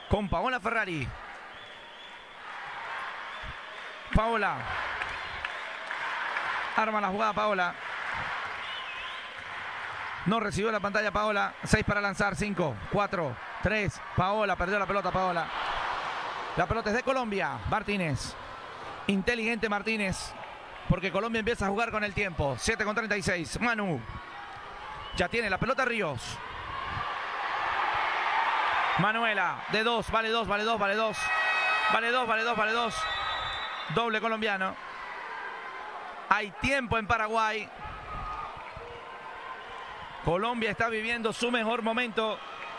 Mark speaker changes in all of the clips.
Speaker 1: con Paola Ferrari. Paola. Arma la jugada Paola. No recibió la pantalla Paola. 6 para lanzar. 5, 4, 3. Paola perdió la pelota Paola. La pelota es de Colombia. Martínez. Inteligente Martínez. Porque Colombia empieza a jugar con el tiempo. 7:36. Manu. Ya tiene la pelota Ríos. Manuela. De 2. Vale 2, vale 2, vale 2. Vale 2, vale 2, vale 2. Doble colombiano. Hay tiempo en Paraguay. Colombia está viviendo su mejor momento.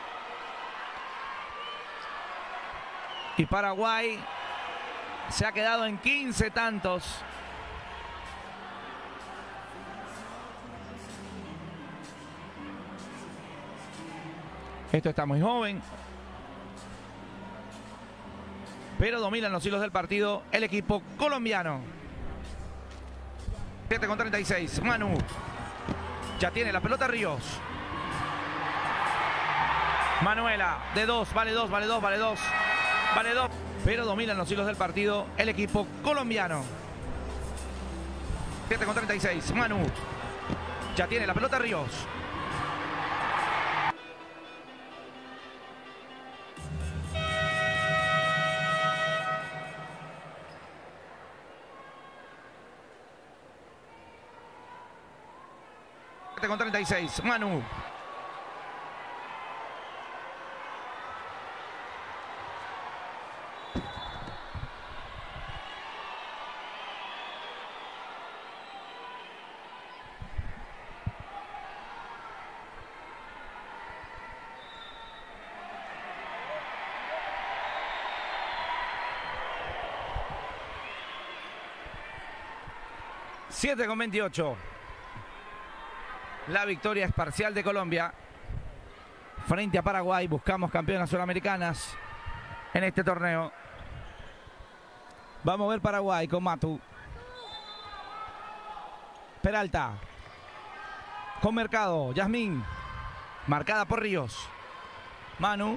Speaker 1: Y Paraguay se ha quedado en 15 tantos. Esto está muy joven. Pero dominan los hilos del partido el equipo colombiano. 7:36. Manu. Ya tiene la pelota Ríos. Manuela. De 2. Vale 2, vale 2, vale 2. Vale 2. Pero dominan los hilos del partido el equipo colombiano. 7:36. Manu. Ya tiene la pelota Ríos. Con 36, Manu. Siete con 28. La victoria es parcial de Colombia frente a Paraguay. Buscamos campeonas sudamericanas en este torneo. Vamos a ver Paraguay con Matu. Peralta. Con Mercado. Yasmín. Marcada por Ríos. Manu.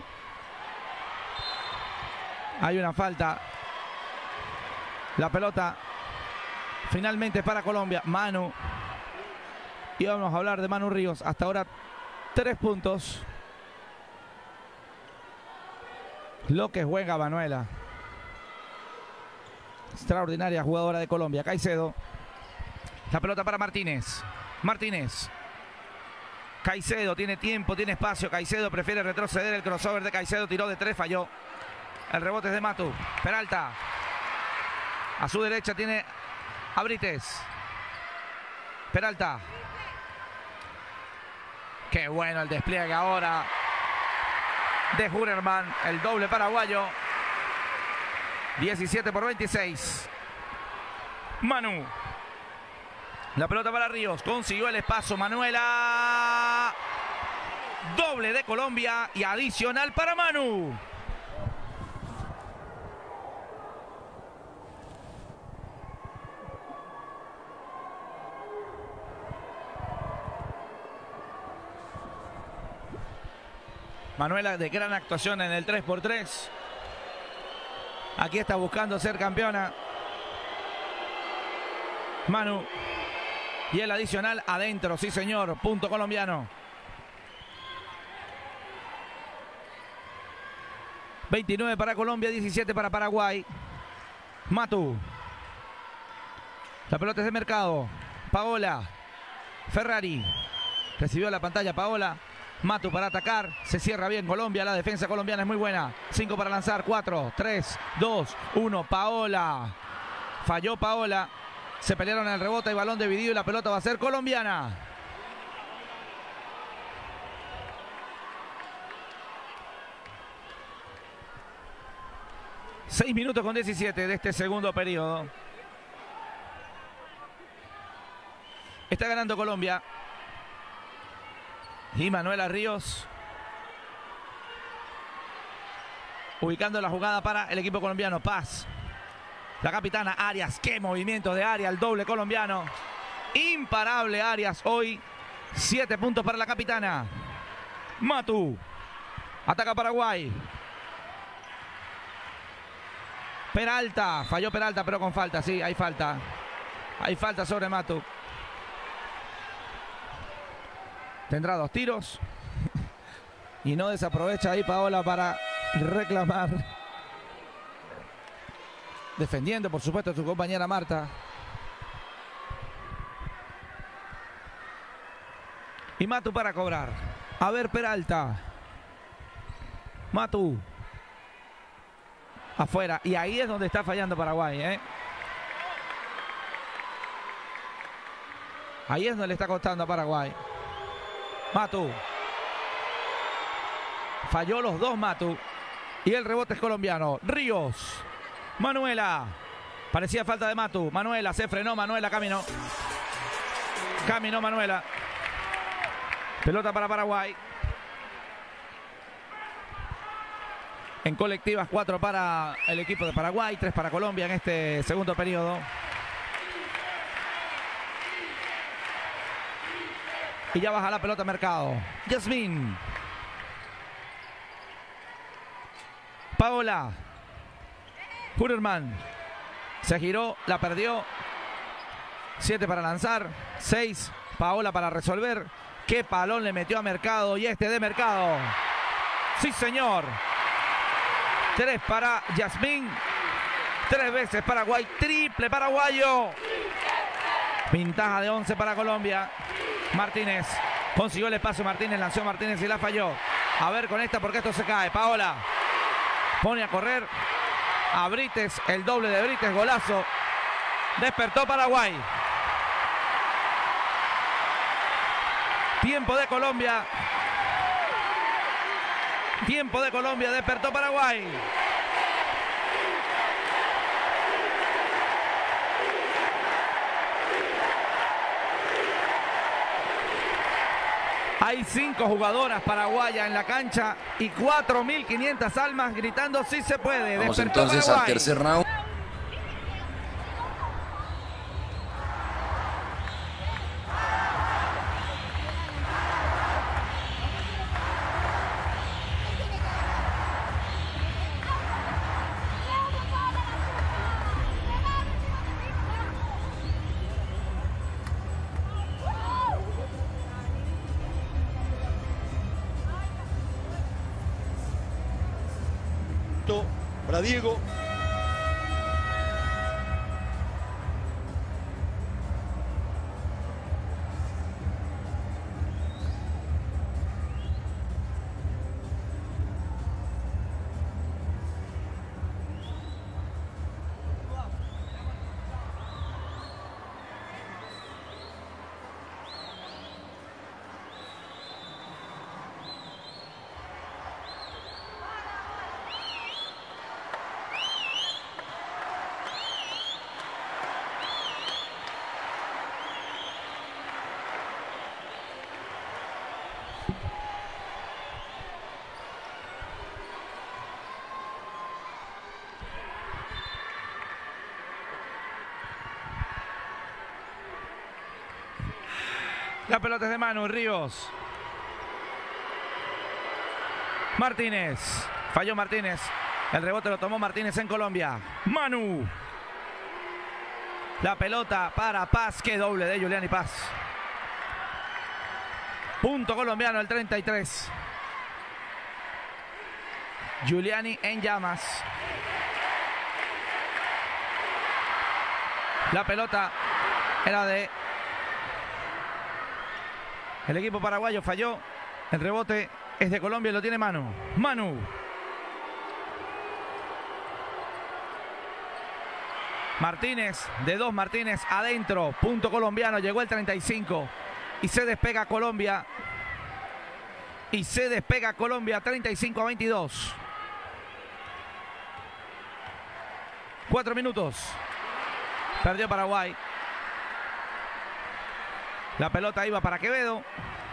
Speaker 1: Hay una falta. La pelota finalmente para Colombia. Manu. Y vamos a hablar de Manu Ríos. Hasta ahora 3 puntos. Lo que juega Manuela. Extraordinaria jugadora de Colombia. Caicedo. La pelota para Martínez. Martínez. Caicedo tiene tiempo, tiene espacio. Caicedo prefiere retroceder. El crossover de Caicedo tiró de 3, falló. El rebote es de Matu. Peralta. A su derecha tiene a Brites. Peralta. Qué bueno el despliegue ahora de Hurerman, el doble paraguayo. 17-26. Manu. La pelota para Ríos. Consiguió el espacio Manuela. Doble de Colombia y adicional para Manu. Manuela de gran actuación en el 3x3. Aquí está buscando ser campeona. Manu. Y el adicional adentro, sí señor. Punto colombiano. 29 para Colombia, 17 para Paraguay. Matu. La pelota es de Mercado. Paola. Ferrari. Recibió la pantalla Paola. Matu para atacar, se cierra bien Colombia, la defensa colombiana es muy buena. 5 para lanzar, 4, 3, 2, 1, Paola. Falló Paola, se pelearon en el rebote y balón dividido y la pelota va a ser colombiana. Seis minutos con 17 de este segundo periodo. Está ganando Colombia. Y Manuela Ríos ubicando la jugada para el equipo colombiano. Paz. La capitana Arias. Qué movimiento de Arias. El doble colombiano. Imparable Arias hoy. 7 puntos para la capitana. Matu. Ataca Paraguay. Peralta, falló Peralta, pero con falta, sí, hay falta. Hay falta sobre Matu. Tendrá 2 tiros. Y no desaprovecha ahí Paola para reclamar. Defendiendo, por supuesto, a su compañera Marta. Y Matu para cobrar. A ver, Peralta. Matu. Afuera. Y ahí es donde está fallando Paraguay, ¿eh? Ahí es donde le está costando a Paraguay. Matu. Falló los 2 Matu. Y el rebote es colombiano. Ríos. Manuela. Parecía falta de Matu. Manuela se frenó. Manuela caminó. Caminó Manuela. Pelota para Paraguay. En colectivas, 4 para el equipo de Paraguay, 3 para Colombia en este segundo periodo. Y ya baja la pelota Mercado. Yasmín. Paola. Hurerman. Se giró, la perdió. 7 para lanzar. 6. Paola para resolver. Qué palón le metió a Mercado. Y este de Mercado. Sí, señor. 3 para Yasmín. 3 veces Paraguay. Triple paraguayo. Ventaja de 11 para Colombia. Martínez. Consiguió el espacio Martínez. Lanzó Martínez y la falló. A ver con esta porque esto se cae. Paola. Pone a correr a Brites. El doble de Brites. Golazo. Despertó Paraguay. Tiempo de Colombia. Tiempo de Colombia. Despertó Paraguay. Hay 5 jugadoras paraguayas en la cancha y 4.500 almas gritando sí se puede.
Speaker 2: Vamos
Speaker 1: Despertó
Speaker 2: entonces
Speaker 1: Paraguay.
Speaker 2: al tercer round.
Speaker 3: Para Diego.
Speaker 1: La pelota es de Manu. Ríos. Martínez. Falló Martínez. El rebote lo tomó Martínez en Colombia. Manu. La pelota para Paz. Qué doble de Giuliani Paz. Punto colombiano, el 33. Giuliani en llamas. La pelota era de el equipo paraguayo. Falló. El rebote es de Colombia y lo tiene Manu. Manu. Martínez, de 2 Martínez adentro. Punto colombiano. Llegó el 35. Y se despega Colombia. Y se despega Colombia 35-22. 4 minutos. Perdió Paraguay. La pelota iba para Quevedo.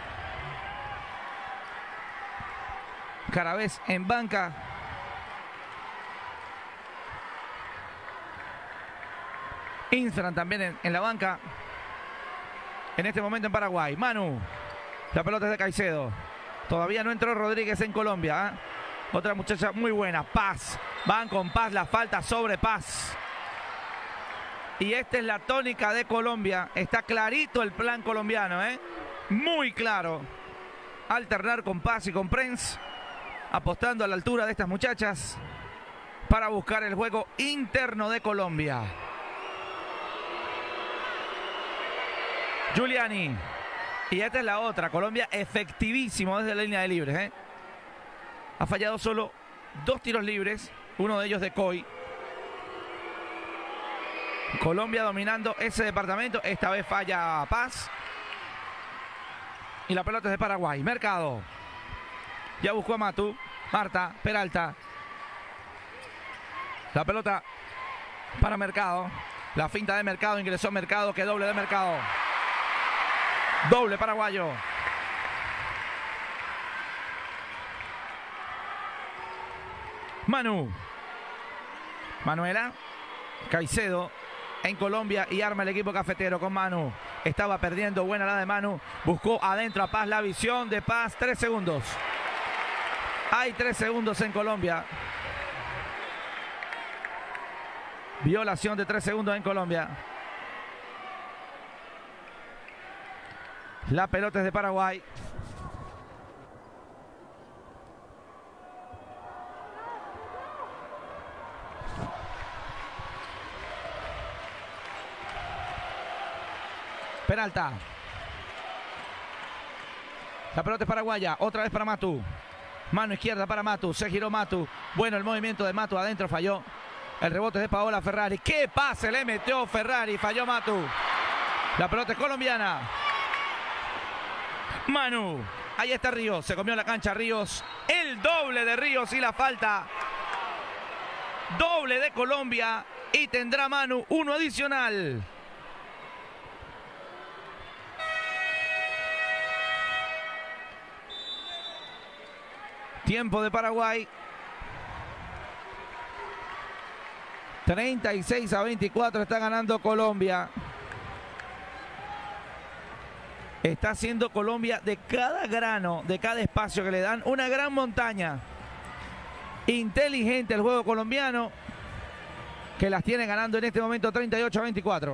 Speaker 1: Caravés en banca. Instagram también en la banca. En este momento en Paraguay. Manu. La pelota es de Caicedo. Todavía no entró Rodríguez en Colombia. Otra muchacha muy buena, Paz. Van con Paz, la falta sobre Paz. Y esta es la tónica de Colombia. Está clarito el plan colombiano, ¿eh? Muy claro. Alternar con Paz y con Prince. Apostando a la altura de estas muchachas para buscar el juego interno de Colombia. Giuliani. Y esta es la otra. Colombia efectivísimo desde la línea de libres, ¿eh? Ha fallado solo 2 tiros libres. Uno de ellos de Coy. Colombia dominando ese departamento. Esta vez falla Paz. Y la pelota es de Paraguay. Mercado. Ya buscó a Matu. Marta, Peralta. La pelota para Mercado. La finta de Mercado. Ingresó Mercado. Que doble de Mercado. Doble paraguayo. Manu. Manuela. Caicedo en Colombia y arma el equipo cafetero con Manu. Estaba perdiendo, buena la de Manu. Buscó adentro a Paz, la visión de Paz. 3 segundos. Hay 3 segundos en Colombia. Violación de 3 segundos en Colombia. La pelota es de Paraguay. Peralta. La pelota es paraguaya. Otra vez para Matu. Mano izquierda para Matu. Se giró Matu. Bueno, el movimiento de Matu adentro falló. El rebote es de Paola Ferrari. ¡Qué pase le metió Ferrari! Falló Matu. La pelota es colombiana. Manu. Ahí está Ríos. Se comió la cancha Ríos. El doble de Ríos y la falta. Doble de Colombia. Y tendrá Manu uno adicional. Tiempo de Paraguay. 36-24 está ganando Colombia. Está haciendo Colombia de cada grano, de cada espacio que le dan, una gran montaña. Inteligente el juego colombiano, que las tiene ganando en este momento 38-24.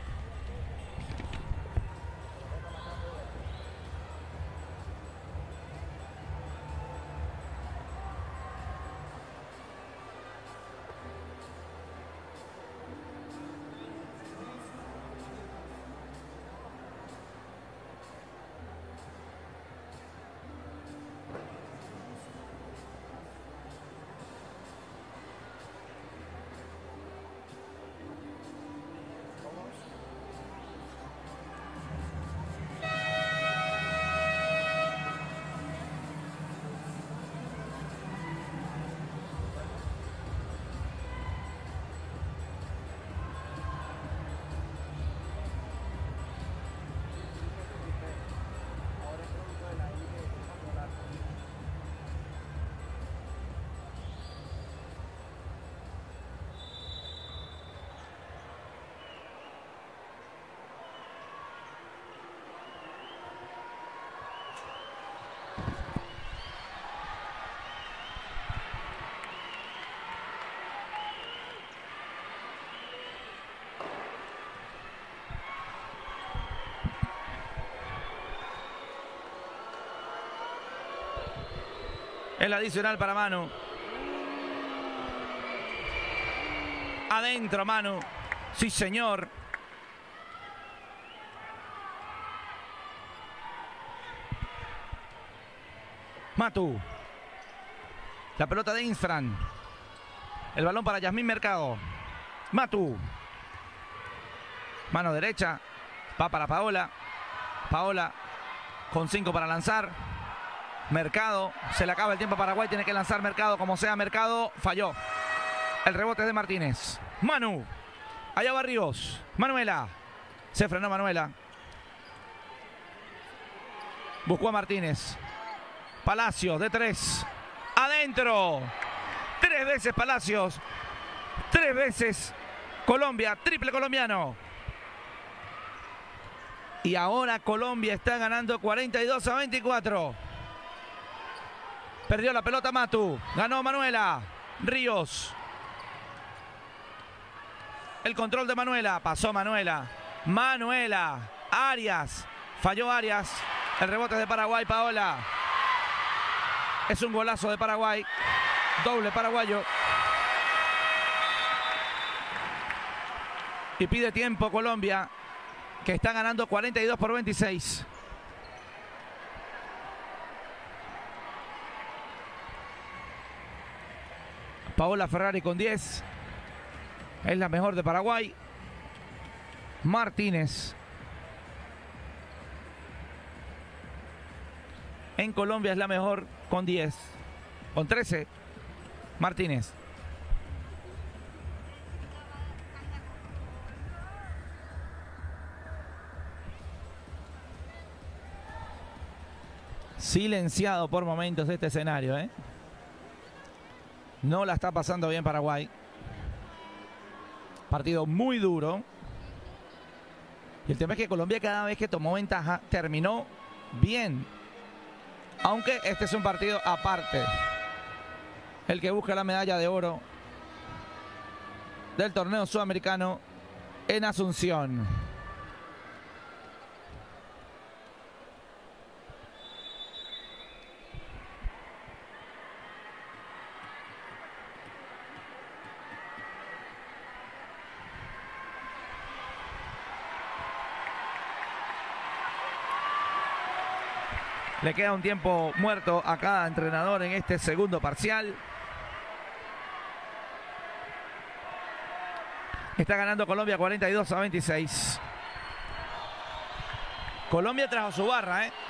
Speaker 1: El adicional para Manu. Adentro Manu. Sí, señor. Matu. La pelota de Infran. El balón para Yasmín Mercado. Matu. Mano derecha. Va para Paola. Paola con 5 para lanzar. Mercado, se le acaba el tiempo a Paraguay, tiene que lanzar Mercado, como sea Mercado, falló. El rebote es de Martínez. Manu, allá va Ríos. Manuela, se frenó Manuela. Buscó a Martínez. Palacios de 3. Adentro. 3 veces Palacios. 3 veces Colombia, triple colombiano. Y ahora Colombia está ganando 42-24. Perdió la pelota Matu. Ganó Manuela. Ríos. El control de Manuela. Pasó Manuela. Manuela. Arias. Falló Arias. El rebote de Paraguay. Paola. Es un golazo de Paraguay. Doble paraguayo. Y pide tiempo Colombia, que está ganando 42-26. Paola Ferrari con 10. Es la mejor de Paraguay. Martínez. En Colombia es la mejor con 10. Con 13. Martínez. Silenciado por momentos este escenario, ¿eh? No la está pasando bien Paraguay. Partido muy duro. Y el tema es que Colombia cada vez que tomó ventaja terminó bien. Aunque este es un partido aparte. El que busca la medalla de oro del torneo sudamericano en Asunción. Le queda un tiempo muerto a cada entrenador en este segundo parcial. Está ganando Colombia 42-26. Colombia trajo su barra, ¿eh?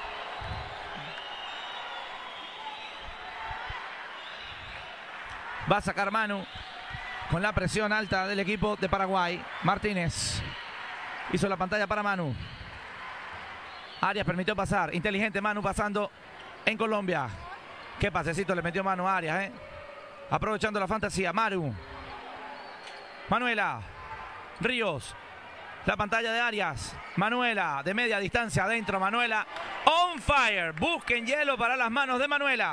Speaker 1: Va a sacar Manu con la presión alta del equipo de Paraguay. Martínez hizo la pantalla para Manu. Arias permitió pasar. Inteligente Manu pasando en Colombia. Qué pasecito le metió Manu a Arias, ¿eh? Aprovechando la fantasía. Manu. Manuela. Ríos. La pantalla de Arias. Manuela de media distancia adentro. Manuela on fire. Busquen hielo para las manos de Manuela.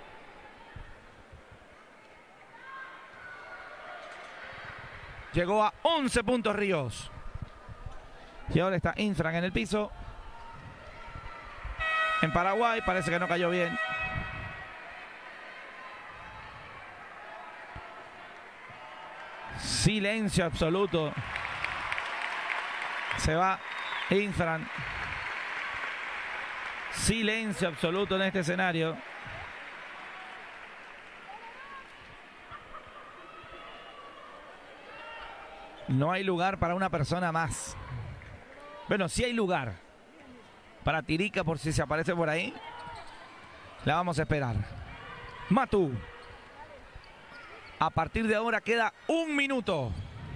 Speaker 1: Llegó a 11 puntos Ríos. Y ahora está Infran en el piso. En Paraguay parece que no cayó bien. Silencio absoluto. Se va Infran. Silencio absoluto en este escenario. No hay lugar para una persona más. Bueno, sí hay lugar para Tirica por si se aparece por ahí. La vamos a esperar. Matu. A partir de ahora queda 1 minuto.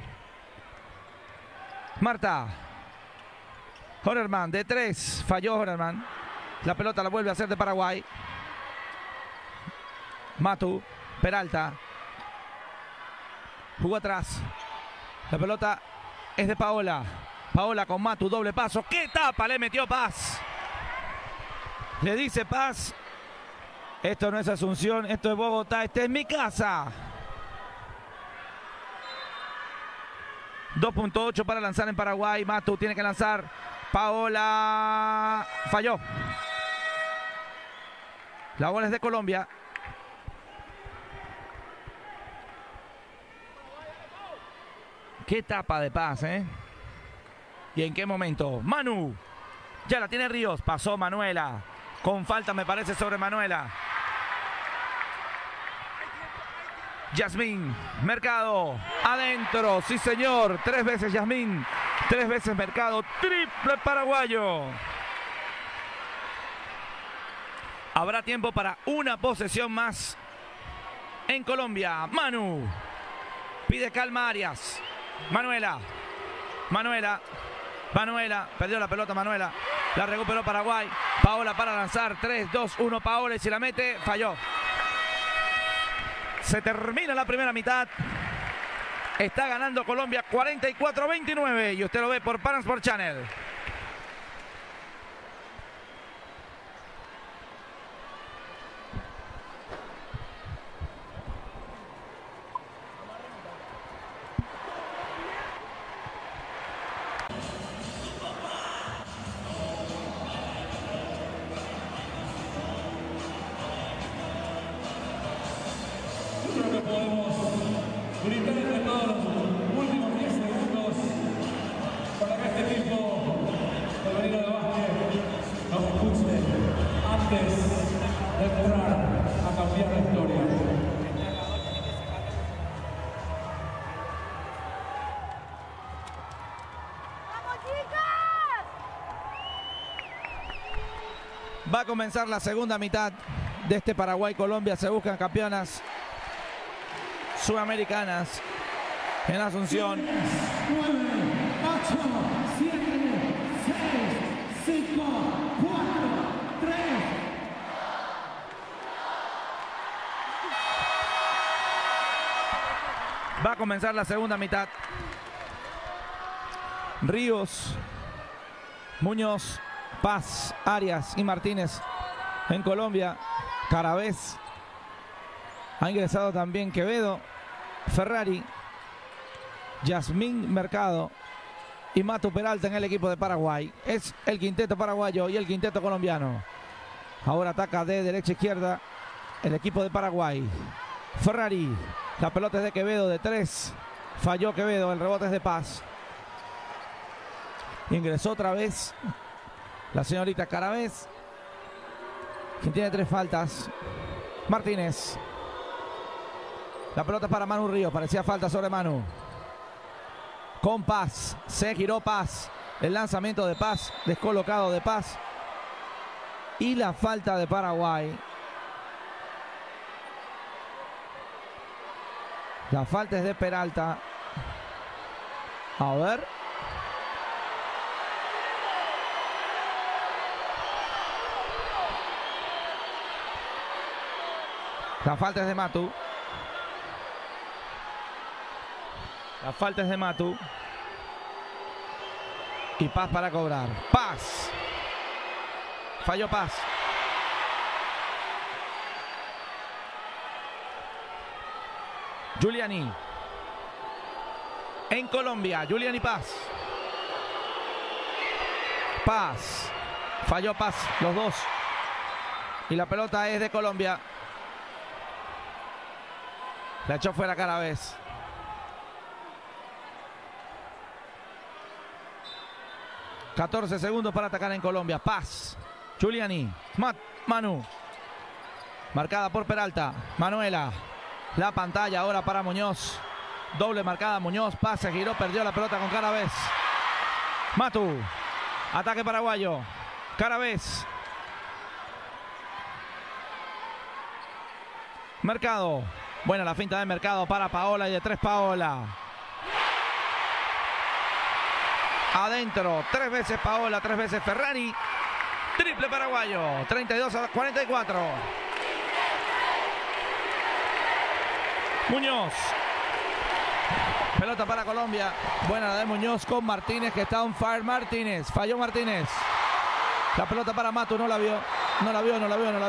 Speaker 1: Marta. Horerman de 3. Falló Horerman. La pelota la vuelve a hacer de Paraguay. Matu. Peralta. Jugó atrás. La pelota es de Paola. Paola con Matu, doble paso. ¡Qué tapa! Le metió Paz. Le dice Paz. Esto no es Asunción, esto es Bogotá, esta es mi casa. 2.8 para lanzar en Paraguay. Matu tiene que lanzar. Paola falló. La bola es de Colombia. Qué tapa de Paz, ¿eh? ¿Y en qué momento? Manu. Ya la tiene Ríos. Pasó Manuela. Con falta me parece sobre Manuela. Yasmín. Mercado. Adentro. Sí, señor. 3 veces Yasmín. 3 veces Mercado. Triple paraguayo. Habrá tiempo para una posesión más en Colombia. Manu. Pide calma Arias. Manuela. Manuela. Manuela. Perdió la pelota Manuela. La recuperó Paraguay. Paola para lanzar. 3, 2, 1. Paola y si la mete, falló. Se termina la primera mitad. Está ganando Colombia 44-29. Y usted lo ve por Pan Sport Channel.
Speaker 2: creo que podemos gritar entre todos los últimos 10 segundos para que este equipo femenino de básquet nos escuche antes de entrar a cambiar la historia.
Speaker 1: Va a comenzar la segunda mitad de este Paraguay-Colombia. Se buscan campeonas sudamericanas en Asunción.
Speaker 2: 9, 8, 7, 6, 5, 4, 3.
Speaker 1: Va a comenzar la segunda mitad. Ríos, Muñoz, Paz, Arias y Martínez en Colombia. Caravés. Ha ingresado también Quevedo, Ferrari, Yasmín Mercado y Matu Peralta en el equipo de Paraguay. Es el quinteto paraguayo y el quinteto colombiano. Ahora ataca de derecha a izquierda el equipo de Paraguay. Ferrari. La pelota es de Quevedo de 3. Falló Quevedo. El rebote es de Paz. Ingresó otra vez la señorita Caravés, quien tiene 3 faltas. Martínez. La pelota es para Manu Ríos. Parecía falta sobre Manu. Con Paz. Se giró Paz. El lanzamiento de Paz. Descolocado de Paz. Y la falta de Paraguay. La falta es de Peralta. A ver. La falta es de Matu. La falta es de Matu. Y Paz para cobrar. Paz. Falló Paz. Giuliani. En Colombia, Giuliani Paz. Paz. Falló Paz, los dos. Y la pelota es de Colombia. La echó fuera Caravés. ...14 segundos para atacar en Colombia. Paz. Giuliani. Manu. Marcada por Peralta. Manuela. La pantalla ahora para Muñoz. Doble marcada Muñoz. Paz se giró. Perdió la pelota con Caravés. Matu. Ataque paraguayo. Caravés. Mercado. Buena la finta de Mercado para Paola y de 3 Paola. Adentro. 3 veces Paola, 3 veces Ferrari. Triple paraguayo. 32-44. Muñoz. Pelota para Colombia. Buena la de Muñoz con Martínez, que está on fire. Martínez. Falló Martínez. La pelota para Matu. No la vio. No la vio.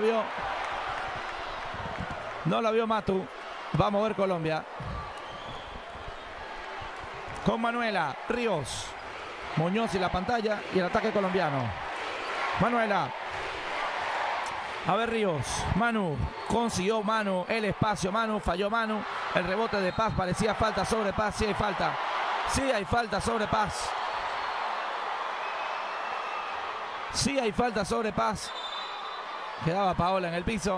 Speaker 1: No la vio Matu. Va a mover Colombia. Con Manuela. Ríos. Muñoz y la pantalla. Y el ataque colombiano. Manuela. A ver Ríos. Manu. Consiguió Manu el espacio. Manu. Falló Manu. El rebote de Paz. Parecía falta sobre Paz. Sí hay falta. Sí hay falta sobre Paz. Sí hay falta sobre Paz. Quedaba Paola en el piso.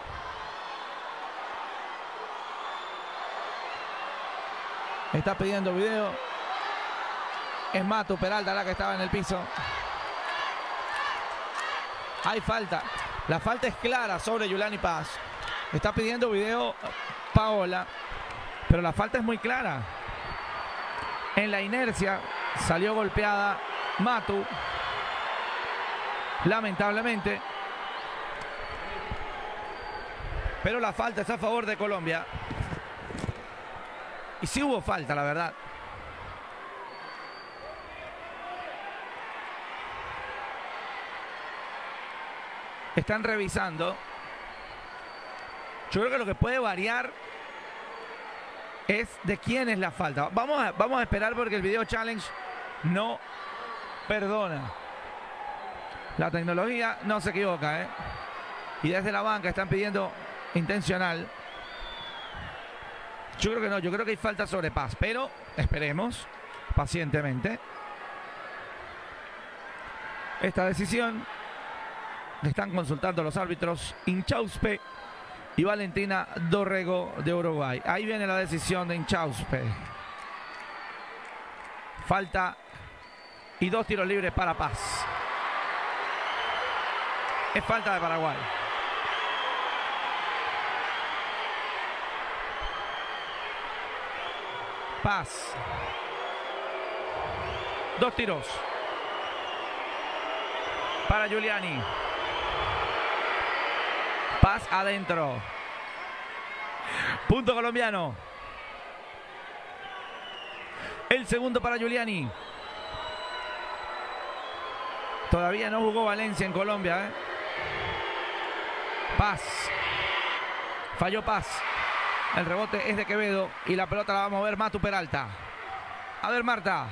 Speaker 1: Está pidiendo video. Es Matu Peralta la que estaba en el piso. Hay falta. La falta es clara sobre Giuliani Paz. Está pidiendo video Paola. Pero la falta es muy clara. En la inercia salió golpeada Matu. Lamentablemente. Pero la falta es a favor de Colombia. Y sí hubo falta, la verdad. Están revisando. Yo creo que lo que puede variar es de quién es la falta. Vamos a esperar porque el video challenge no perdona. La tecnología no se equivoca, ¿eh? Y desde la banca están pidiendo intencional. Yo creo que no, yo creo que hay falta sobre Paz, pero esperemos pacientemente. Esta decisión le están consultando los árbitros Inchauspe y Valentina Dorrego de Uruguay. Ahí viene la decisión de Inchauspe. Falta y 2 tiros libres para Paz. Es falta de Paraguay. Paz. 2 tiros. Para Giuliani. Paz adentro. Punto colombiano. El segundo para Giuliani. Todavía no jugó Valencia en Colombia, ¿eh? Paz. Falló Paz. El rebote es de Quevedo y la pelota la va a mover Matu Peralta. A ver, Marta.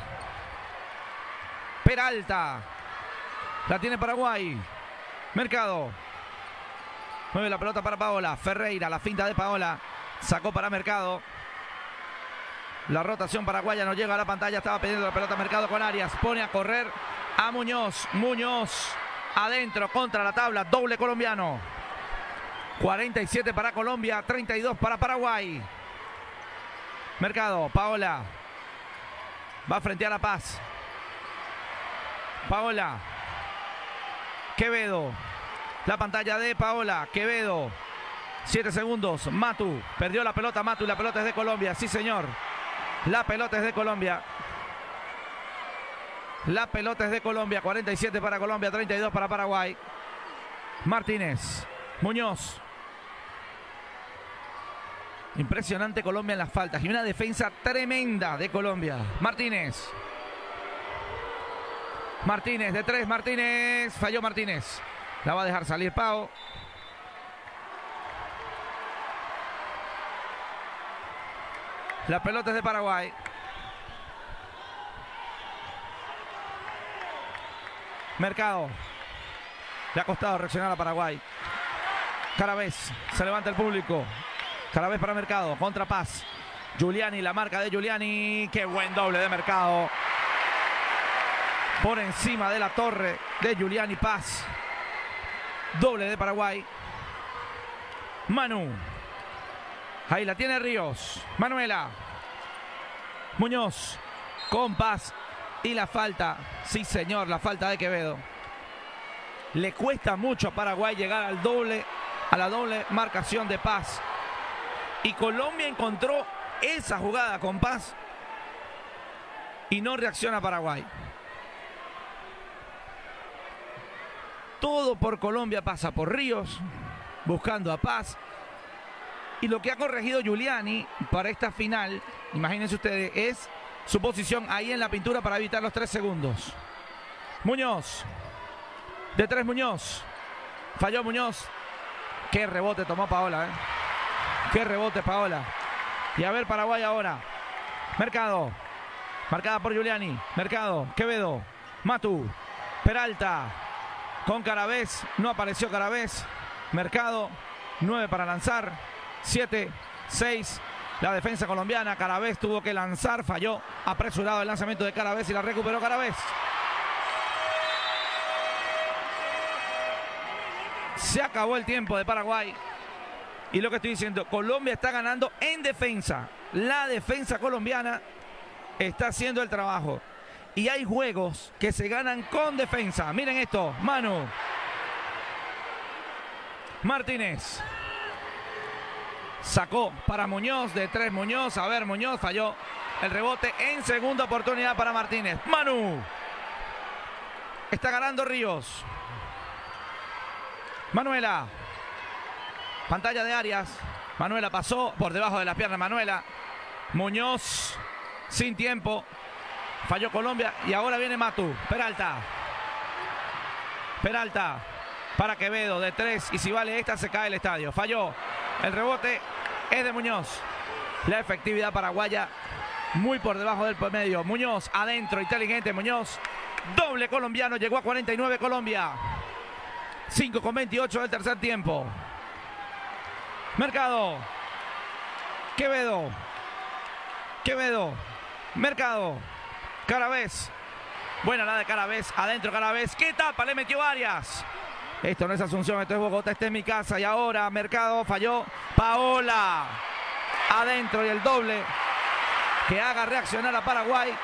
Speaker 1: Peralta. La tiene Paraguay. Mercado. Mueve la pelota para Paola. Ferreira, la finta de Paola. Sacó para Mercado. La rotación paraguaya no llega a la pantalla. Estaba pidiendo la pelota Mercado con Arias. Pone a correr a Muñoz. Muñoz adentro contra la tabla. Doble colombiano. 47 para Colombia. 32 para Paraguay. Mercado. Paola. Va a frentear a Paz. Paola. Quevedo. La pantalla de Paola. Quevedo. 7 segundos. Matu. Perdió la pelota Matu y la pelota es de Colombia. Sí, señor. La pelota es de Colombia. La pelota es de Colombia. 47 para Colombia. 32 para Paraguay. Martínez. Muñoz. Impresionante Colombia en las faltas. Y una defensa tremenda de Colombia. Martínez. Martínez de 3. Martínez. Falló Martínez. La va a dejar salir Pau. La pelota es de Paraguay. Mercado. Le ha costado reaccionar a Paraguay. Caravés. Se levanta el público. Caravés para Mercado. Contra Paz. Giuliani. La marca de Giuliani. Qué buen doble de Mercado. Por encima de la torre de Giuliani. Paz. Doble de Paraguay. Manu. Ahí la tiene Ríos. Manuela. Muñoz. Con Paz. Y la falta. Sí, señor. La falta de Quevedo. Le cuesta mucho a Paraguay llegar al doble. A la doble marcación de Paz. Y Colombia encontró esa jugada con Paz. Y no reacciona Paraguay. Todo por Colombia pasa por Ríos. Buscando a Paz. Y lo que ha corregido Giuliani para esta final, imagínense ustedes, es su posición ahí en la pintura para evitar los 3 segundos. Muñoz. De 3 Muñoz. Falló Muñoz. Qué rebote tomó Paola, ¿eh? Qué rebote Paola. Y a ver Paraguay ahora. Mercado. Marcada por Giuliani. Mercado. Quevedo. Matu. Peralta. Con Caravés. No apareció Caravés. Mercado. 9 para lanzar. 7, 6, la defensa colombiana. Caravés tuvo que lanzar, falló. Apresurado el lanzamiento de Caravés y la recuperó Caravés. Se acabó el tiempo de Paraguay. Y lo que estoy diciendo, Colombia está ganando en defensa. La defensa colombiana está haciendo el trabajo. Y hay juegos que se ganan con defensa. Miren esto, Manu. Martínez. Sacó para Muñoz, de 3 Muñoz. A ver, Muñoz falló el rebote en segunda oportunidad para Martínez. Manu. Está ganando Ríos. Manuela. Pantalla de Arias. Manuela pasó por debajo de las piernas. Manuela. Muñoz. Sin tiempo. Falló Colombia. Y ahora viene Matu. Peralta. Peralta. Para Quevedo de 3. Y si vale esta se cae el estadio. Falló. El rebote es de Muñoz. La efectividad paraguaya muy por debajo del promedio. Muñoz adentro, inteligente Muñoz. Doble colombiano, llegó a 49 Colombia. 5:28 del tercer tiempo. Mercado. Quevedo. Quevedo. Mercado. Carabés. Buena la de Carabés. Adentro Carabés. ¿Qué tapa? Le metió Arias. Esto no es Asunción, esto es Bogotá, esta es mi casa. Y ahora Mercado falló. Paola. Adentro y el doble que haga reaccionar a Paraguay.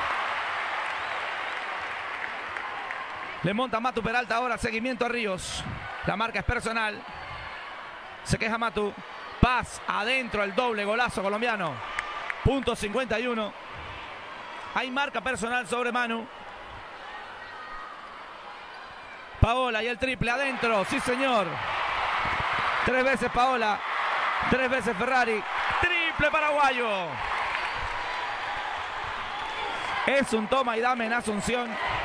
Speaker 1: Le monta Matu Peralta ahora, seguimiento a Ríos. La marca es personal. Se queja Matu. Paz, adentro el doble, golazo colombiano. Punto 51. Hay marca personal sobre Manu. Paola y el triple adentro, sí señor. 3 veces Paola, 3 veces Ferrari. Triple paraguayo. Es un toma y dame en Asunción.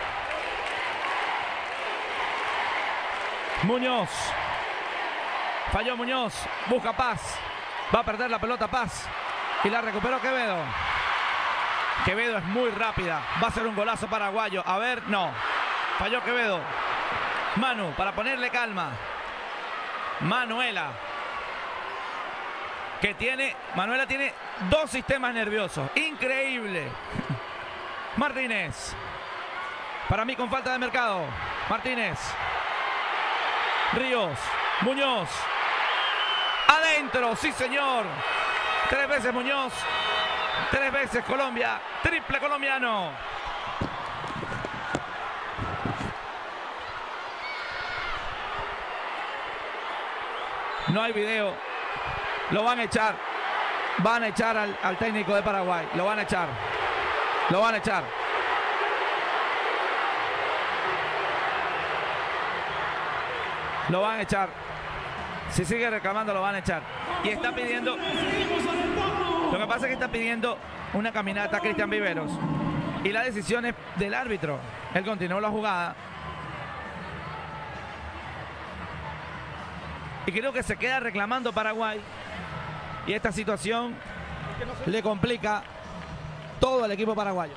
Speaker 1: Muñoz. Falló Muñoz. Busca Paz. Va a perder la pelota Paz. Y la recuperó Quevedo. Quevedo es muy rápida. Va a ser un golazo paraguayo. A ver, no. Falló Quevedo. Manu, para ponerle calma. Manuela. Manuela tiene 2 sistemas nerviosos. Increíble. Martínez. Para mí con falta de Mercado. Martínez. Ríos. Muñoz. Adentro, sí señor. 3 veces Muñoz. 3 veces Colombia. Triple colombiano. No hay video. Lo van a echar. Van a echar al técnico de Paraguay. Lo van a echar. Lo van a echar. Lo van a echar. Si sigue reclamando, lo van a echar. Y está pidiendo... Lo que pasa es que está pidiendo una caminata a Cristian Viveros. Y la decisión es del árbitro. Él continuó la jugada. Y creo que se queda reclamando Paraguay. Y esta situación le complica todo al equipo paraguayo.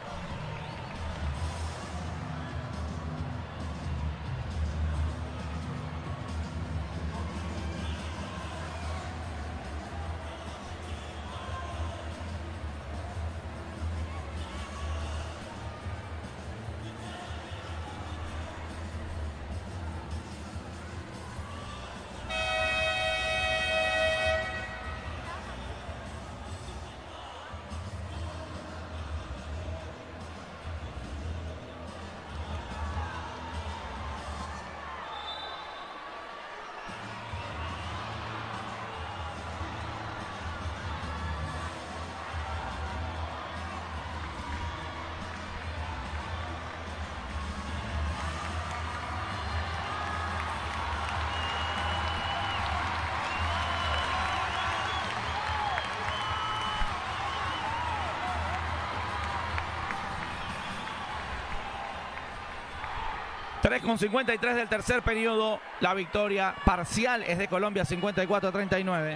Speaker 1: Con 53 del tercer periodo, la victoria parcial es de Colombia, 54-39.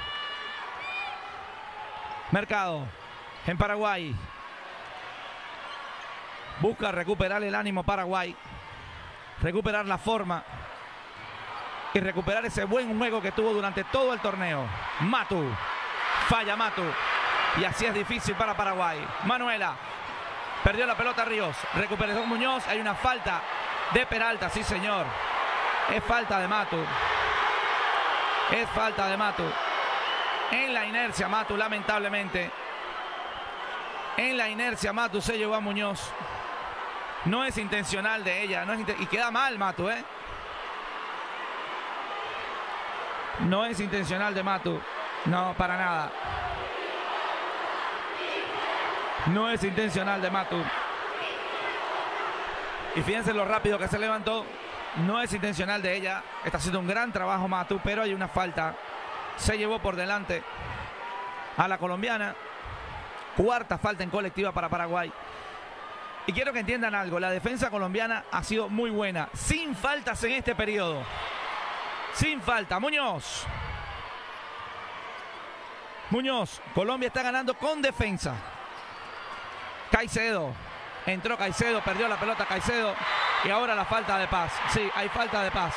Speaker 1: Mercado en Paraguay. Busca recuperar el ánimo Paraguay, recuperar la forma y recuperar ese buen juego que tuvo durante todo el torneo. Matu, falla Matu y así es difícil para Paraguay. Manuela, perdió la pelota Ríos, recuperó Muñoz, hay una falta de Peralta, sí señor. Es falta de Matu. Es falta de Matu. En la inercia Matu, lamentablemente. En la inercia Matu se llevó a Muñoz. No es intencional de ella. Y queda mal Matu, ¿eh? No es intencional de Matu. No, para nada. No es intencional de Matu. Y fíjense lo rápido que se levantó. No es intencional de ella. Está haciendo un gran trabajo Matu, pero hay una falta. Se llevó por delante a la colombiana. 4ª falta en colectiva para Paraguay. Y quiero que entiendan algo. La defensa colombiana ha sido muy buena. Sin faltas en este periodo. Sin falta. Muñoz. Muñoz. Colombia está ganando con defensa. Caicedo. Entró Caicedo, perdió la pelota Caicedo. Y ahora la falta de Paz. Sí, hay falta de Paz.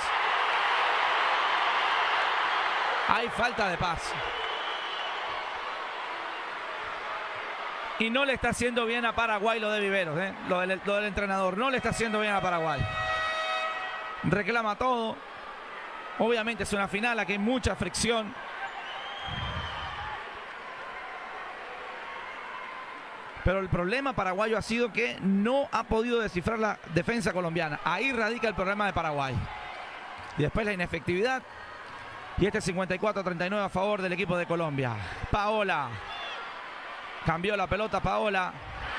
Speaker 1: Hay falta de Paz. Y no le está haciendo bien a Paraguay lo de Viveros, lo del entrenador. No le está haciendo bien a Paraguay. Reclama todo. Obviamente es una final, aquí hay mucha fricción. Pero el problema paraguayo ha sido que no ha podido descifrar la defensa colombiana. Ahí radica el problema de Paraguay. Y después la inefectividad. Y este 54-39 a favor del equipo de Colombia. Paola. Cambió la pelota Paola.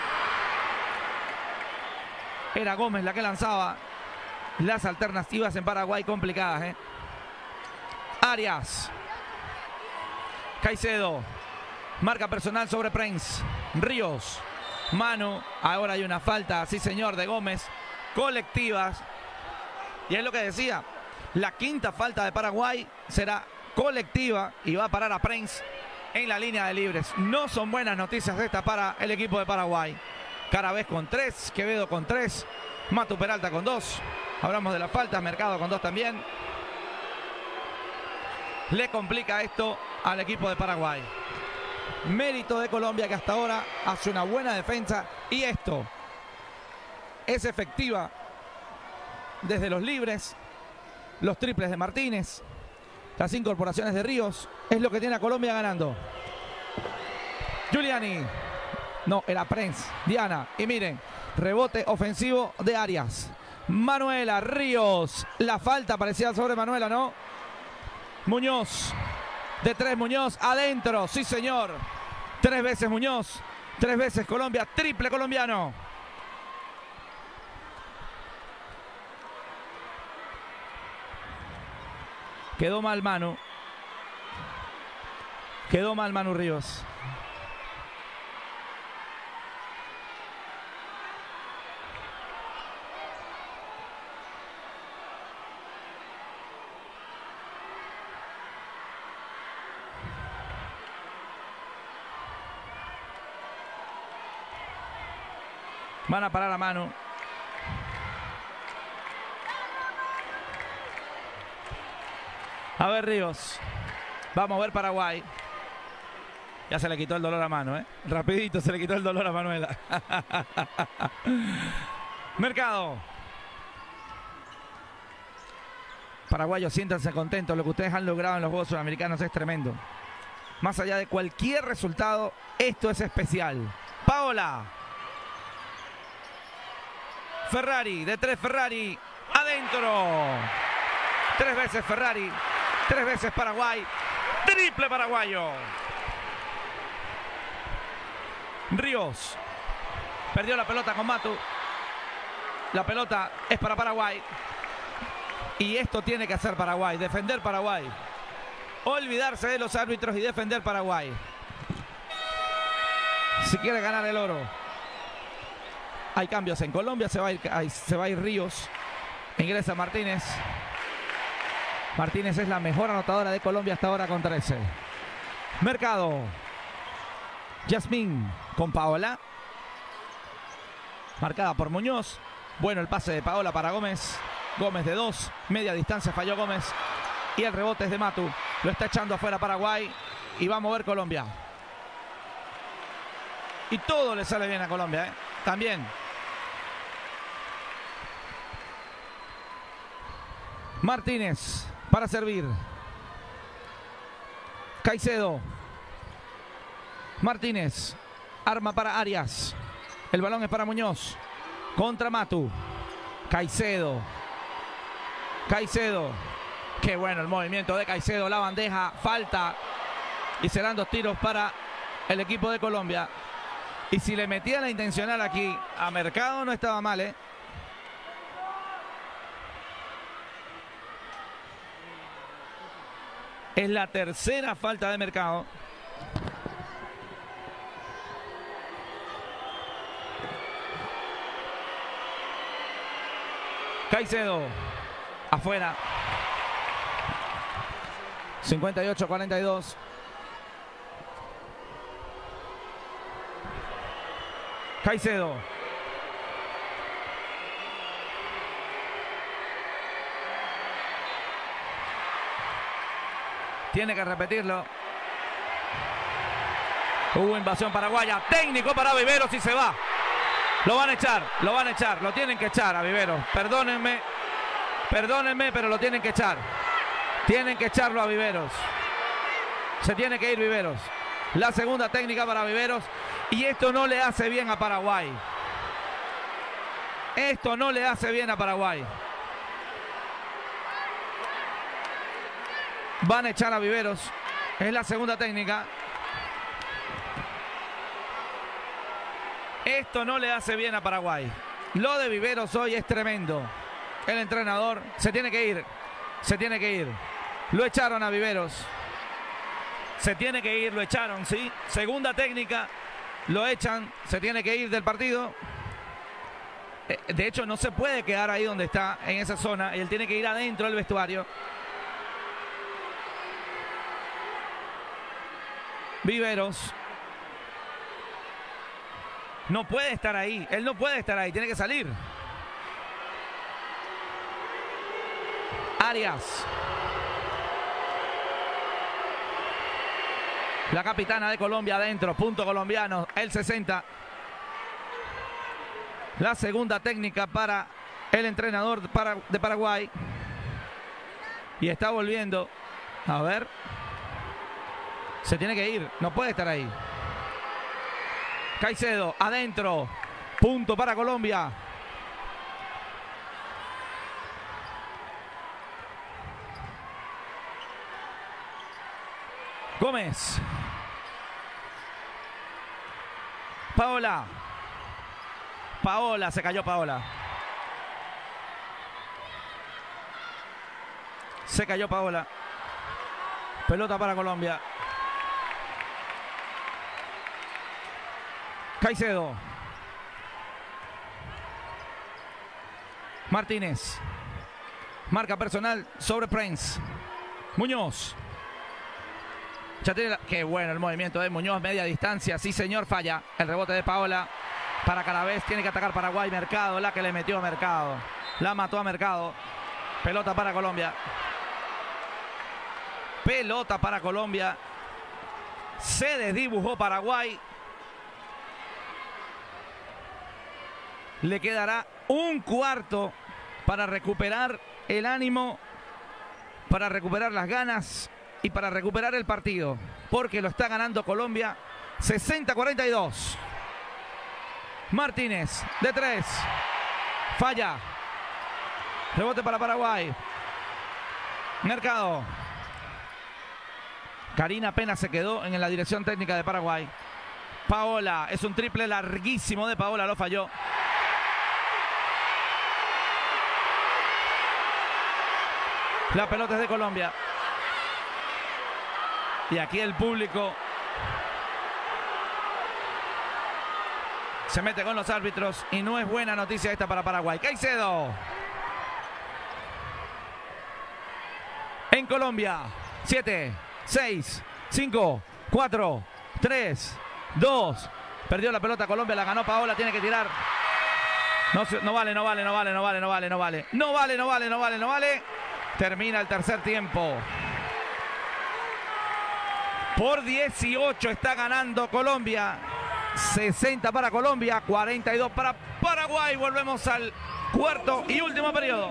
Speaker 1: Era Gómez la que lanzaba. Las alternativas en Paraguay complicadas. Arias. Caicedo. Marca personal sobre Prince. Ríos. Mano. Ahora hay una falta, sí señor, de Gómez. Colectivas. Y es lo que decía. La quinta falta de Paraguay será colectiva y va a parar a Prince en la línea de libres. No son buenas noticias estas para el equipo de Paraguay. Carabés con 3, Quevedo con 3, Matu Peralta con 2. Hablamos de las faltas, Mercado con 2 también. Le complica esto al equipo de Paraguay. Mérito de Colombia, que hasta ahora hace una buena defensa, y esto es efectiva desde los libres, los triples de Martínez, las incorporaciones de Ríos, es lo que tiene a Colombia ganando. Giuliani, no, era Prince, Diana, y miren, rebote ofensivo de Arias. Manuela, Ríos, la falta parecía sobre Manuela, ¿no? Muñoz, de 3 Muñoz, adentro, sí señor. 3 veces Muñoz, 3 veces Colombia, triple colombiano. Quedó mal Manu. Quedó mal Manu Ríos. Van a parar a Manu. A ver Ríos. Vamos a ver Paraguay. Ya se le quitó el dolor a Manu, Rapidito se le quitó el dolor a Manuela. Mercado. Paraguayos, siéntanse contentos. Lo que ustedes han logrado en los Juegos Sudamericanos es tremendo. Más allá de cualquier resultado, esto es especial. Paola. Ferrari, de 3 Ferrari. Adentro. 3 veces Ferrari. 3 veces Paraguay. Triple paraguayo. Ríos. Perdió la pelota con Matu. La pelota es para Paraguay. Y esto tiene que hacer Paraguay. Defender Paraguay. Olvidarse de los árbitros y defender Paraguay. Si quiere ganar el oro. Hay cambios en Colombia. Se va a ir Ríos. Ingresa Martínez. Martínez es la mejor anotadora de Colombia hasta ahora con 13. Mercado. Yasmín con Paola. Marcada por Muñoz. Bueno el pase de Paola para Gómez. Gómez de 2. Media distancia falló Gómez. Y el rebote es de Matu. Lo está echando afuera Paraguay. Y va a mover Colombia. Y todo le sale bien a Colombia, También. Martínez para servir. Caicedo. Martínez. Arma para Arias. El balón es para Muñoz. Contra Matu. Caicedo. Caicedo. Qué bueno el movimiento de Caicedo. La bandeja. Falta. Y serán 2 tiros para el equipo de Colombia. Y si le metía la intencional aquí a Mercado no estaba mal, Es la tercera falta de Mercado. Caicedo. Afuera. 58-42. Caicedo. Tiene que repetirlo. Hubo invasión paraguaya. Técnico para Viveros y se va. Lo van a echar, lo van a echar. Lo tienen que echar a Viveros. Perdónenme, pero lo tienen que echar. Tienen que echarlo a Viveros. Se tiene que ir Viveros. La segunda técnica para Viveros. Y esto no le hace bien a Paraguay. Esto no le hace bien a Paraguay. Van a echar a Viveros. Es la segunda técnica. Esto no le hace bien a Paraguay. Lo de Viveros hoy es tremendo. El entrenador se tiene que ir. Se tiene que ir. Lo echaron a Viveros. Se tiene que ir, lo echaron, ¿sí? Segunda técnica. Lo echan. Se tiene que ir del partido. De hecho, no se puede quedar ahí donde está, en esa zona. Él tiene que ir adentro del vestuario. Viveros no puede estar ahí. Él no puede estar ahí. Tiene que salir. Arias. La capitana de Colombia adentro. Punto colombiano. El 60. La segunda técnica para el entrenador de Paraguay. Y está volviendo. A ver. Se tiene que ir. No puede estar ahí. Caicedo, adentro. Punto para Colombia. Gómez. Paola. Paola, se cayó Paola. Se cayó Paola. Pelota para Colombia. Caicedo. Martínez. Marca personal sobre Prince. Muñoz. Qué bueno el movimiento de Muñoz, media distancia. Sí, señor, falla. El rebote de Paola para Caravés. Tiene que atacar Paraguay. Mercado, la que le metió a Mercado. La mató a Mercado. Pelota para Colombia. Pelota para Colombia. Se desdibujó Paraguay. Le quedará un cuarto para recuperar el ánimo, para recuperar las ganas y para recuperar el partido. Porque lo está ganando Colombia 60-42. Martínez de 3. Falla. Rebote para Paraguay. Mercado. Karina apenas se quedó en la dirección técnica de Paraguay. Paola. Es un triple larguísimo de Paola. Lo falló. La pelota es de Colombia. Y aquí el público se mete con los árbitros. Y no es buena noticia esta para Paraguay. Caicedo. En Colombia. 7, 6, 5, 4, 3, 2. Perdió la pelota Colombia. La ganó Paola. Tiene que tirar. No vale. Termina el tercer tiempo. Por 18 está ganando Colombia. 60 para Colombia, 42 para Paraguay. Volvemos al cuarto y último periodo.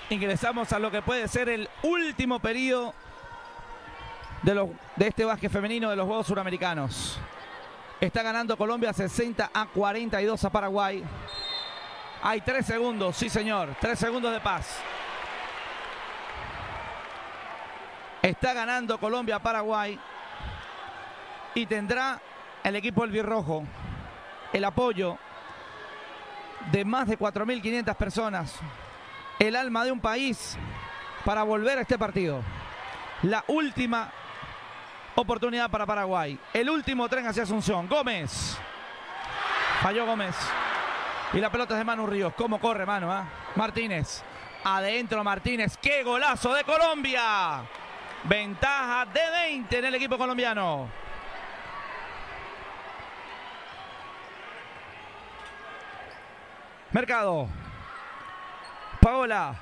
Speaker 1: Ingresamos a lo que puede ser el último periodo de este básquet femenino de los Juegos Suramericanos. Está ganando Colombia 60-42 a Paraguay. Hay 3 segundos, sí señor, 3 segundos de paz. Está ganando Colombia a Paraguay. Y tendrá el equipo albirrojo el apoyo de más de 4.500 personas. El alma de un país para volver a este partido. La última oportunidad para Paraguay. El último tren hacia Asunción. Gómez. Falló Gómez. Y la pelota es de Manu Ríos. ¿Cómo corre Manu? Martínez. Adentro Martínez. ¡Qué golazo de Colombia! Ventaja de 20 en el equipo colombiano. Mercado. Paola.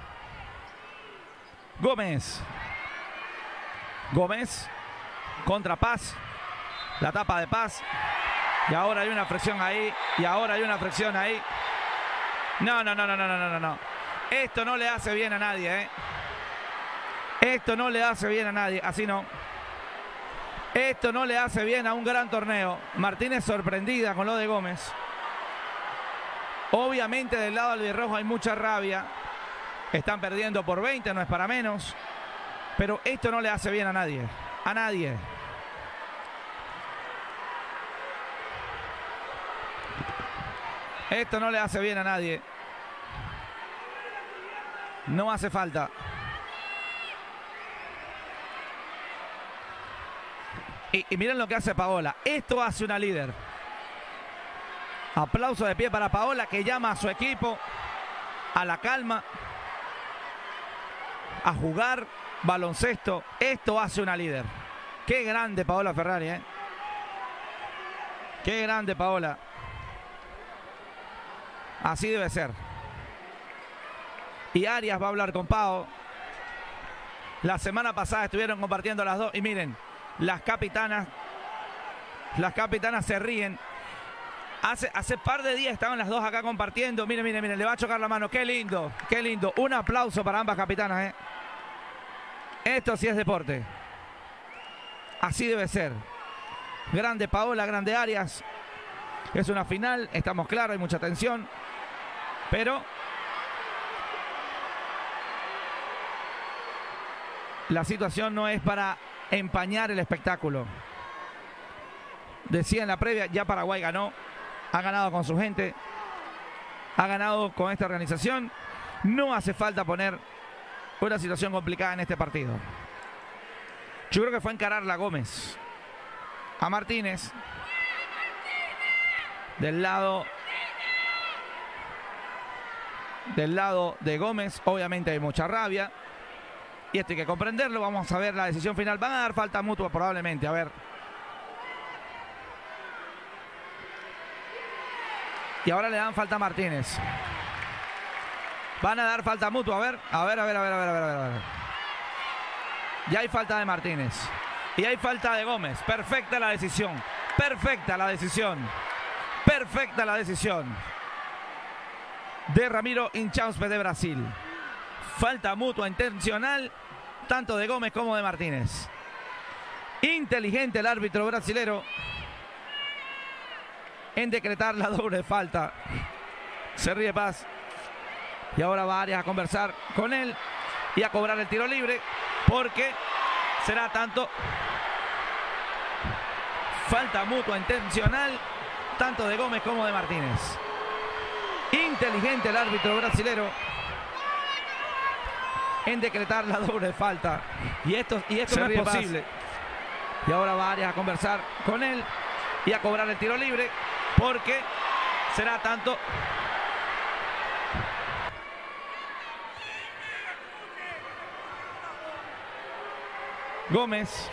Speaker 1: Gómez. Gómez. Contra Paz. La tapa de Paz. Y ahora hay una fricción ahí. Y ahora hay una fricción ahí. No. Esto no le hace bien a nadie, ¿eh? Esto no le hace bien a nadie. Así no. Esto no le hace bien a un gran torneo. Martínez sorprendida con lo de Gómez. Obviamente del lado albirrojo hay mucha rabia. Están perdiendo por 20, no es para menos. Pero esto no le hace bien a nadie. A nadie. Esto no le hace bien a nadie. No hace falta. Y miren lo que hace Paola. Esto hace una líder. Aplauso de pie para Paola, que llama a su equipo a la calma, a jugar baloncesto. Esto hace una líder. Qué grande Paola Ferrari, ¿eh? Qué grande Paola. Así debe ser. Y Arias va a hablar con Pau. La semana pasada estuvieron compartiendo las dos. Y miren, las capitanas se ríen. Hace par de días estaban las dos acá compartiendo. Miren, le va a chocar la mano. Qué lindo, qué lindo. Un aplauso para ambas capitanas, ¿eh? Esto sí es deporte. Así debe ser. Grande Paola, grande Arias. Es una final, estamos claros, hay mucha tensión. Pero la situación no es para empañar el espectáculo. Decía en la previa, ya Paraguay ganó. Ha ganado con su gente. Ha ganado con esta organización. No hace falta poner una situación complicada en este partido. Yo creo que fue encararla Gómez a Martínez. Del lado de Gómez, obviamente hay mucha rabia. Y esto hay que comprenderlo. Vamos a ver la decisión final. Van a dar falta mutua probablemente. A ver. Y ahora le dan falta a Martínez. Van a dar falta mutua. A ver. Ya hay falta de Martínez. Y hay falta de Gómez. Perfecta la decisión. Perfecta la decisión. Perfecta la decisión de Ramiro Inchauspe de Brasil. Falta mutua intencional tanto de Gómez como de Martínez. Inteligente el árbitro brasilero en decretar la doble falta. Se ríe Paz. Y ahora va Arias a conversar con él y a cobrar el tiro libre, porque será tanto. Falta mutua intencional tanto de Gómez como de Martínez. Inteligente el árbitro brasilero en decretar la doble falta. Y esto no es posible. Y ahora va Arias a conversar con él y a cobrar el tiro libre, porque será tanto. Gómez.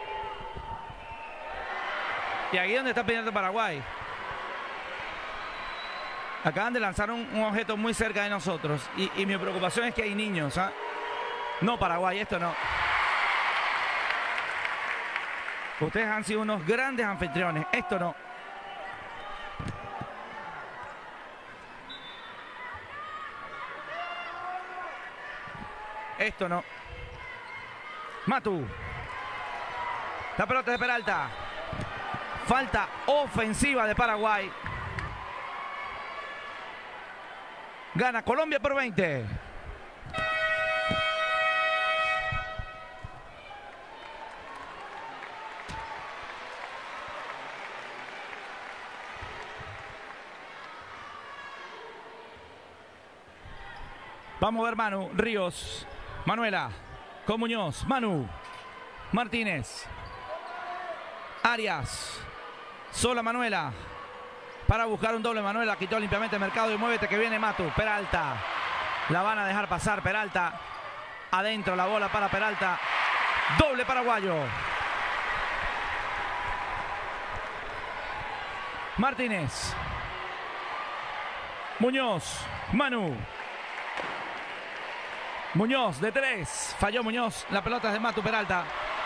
Speaker 1: Y aquí es donde está pidiendo Paraguay. Acaban de lanzar un objeto muy cerca de nosotros. Y mi preocupación es que hay niños, ¿ah? No, Paraguay, esto no. Ustedes han sido unos grandes anfitriones. Esto no. Esto no. Matu. La pelota de Peralta. Falta ofensiva de Paraguay. Gana Colombia por 20. Vamos a ver Manu, Ríos, Manuela, con Muñoz, Manu, Martínez, Arias, sola Manuela, para buscar un doble Manuela, quitó limpiamente Mercado y muévete que viene Matu, Peralta, la van a dejar pasar Peralta, adentro la bola para Peralta, doble paraguayo. Martínez, Muñoz, Manu. Muñoz de 3, falló Muñoz, la pelota es de Matu Peralta.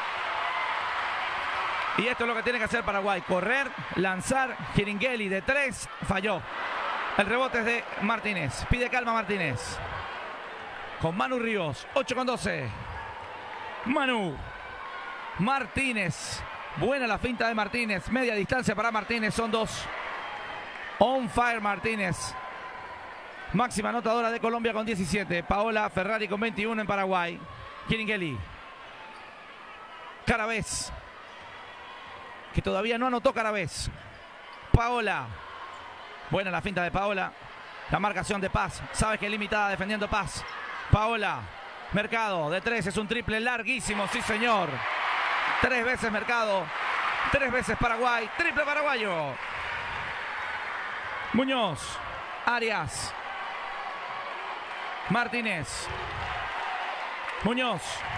Speaker 1: Y esto es lo que tiene que hacer Paraguay, correr, lanzar, Giringhelli de 3, falló. El rebote es de Martínez, pide calma Martínez. Con Manu Ríos, 8-12. Manu, Martínez, buena la finta de Martínez, media distancia para Martínez, son 2. On fire Martínez. Máxima anotadora de Colombia con 17. Paola Ferrari con 21 en Paraguay. Giringhelli. Carabés. Que todavía no anotó Carabés. Paola. Buena la finta de Paola. La marcación de Paz. Sabe que es limitada defendiendo Paz. Paola. Mercado de 3. Es un triple larguísimo. Sí, señor. 3 veces Mercado. 3 veces Paraguay. Triple paraguayo. Muñoz. Arias. Martínez. Muñoz.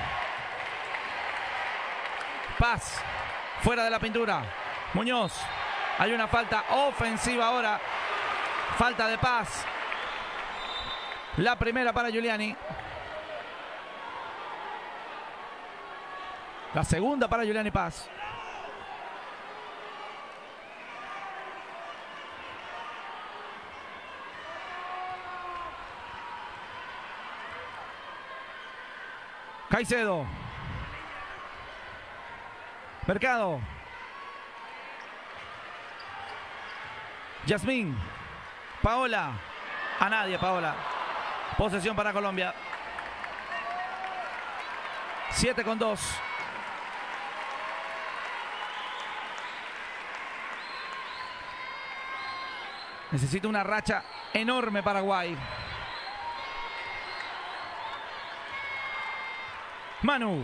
Speaker 1: Paz. Fuera de la pintura. Muñoz. Hay una falta ofensiva ahora. Falta de Paz. La primera para Giuliani. La segunda para Giuliani Paz. Caicedo. Mercado. Yasmín. Paola. A nadie, Paola. Posesión para Colombia. 7-2. Necesita una racha enorme Paraguay. Manu.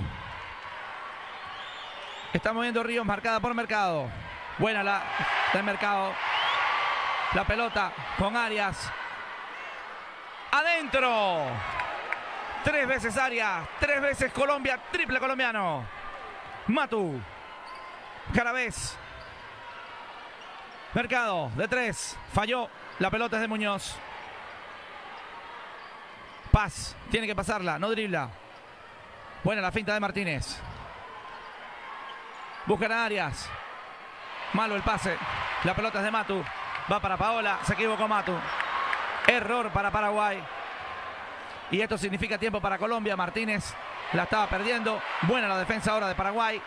Speaker 1: Está moviendo Ríos, marcada por Mercado. Buena la de Mercado. La pelota con Arias. Adentro. 3 veces Arias. 3 veces Colombia. Triple colombiano. Matu. Carabés. Mercado de 3. Falló. La pelota es de Muñoz. Paz. Tiene que pasarla. No dribla. Buena la finta de Martínez. Buscan a Arias. Malo el pase. La pelota es de Matu. Va para Paola. Se equivocó Matu. Error para Paraguay. Y esto significa tiempo para Colombia. Martínez la estaba perdiendo. Buena la defensa ahora de Paraguay.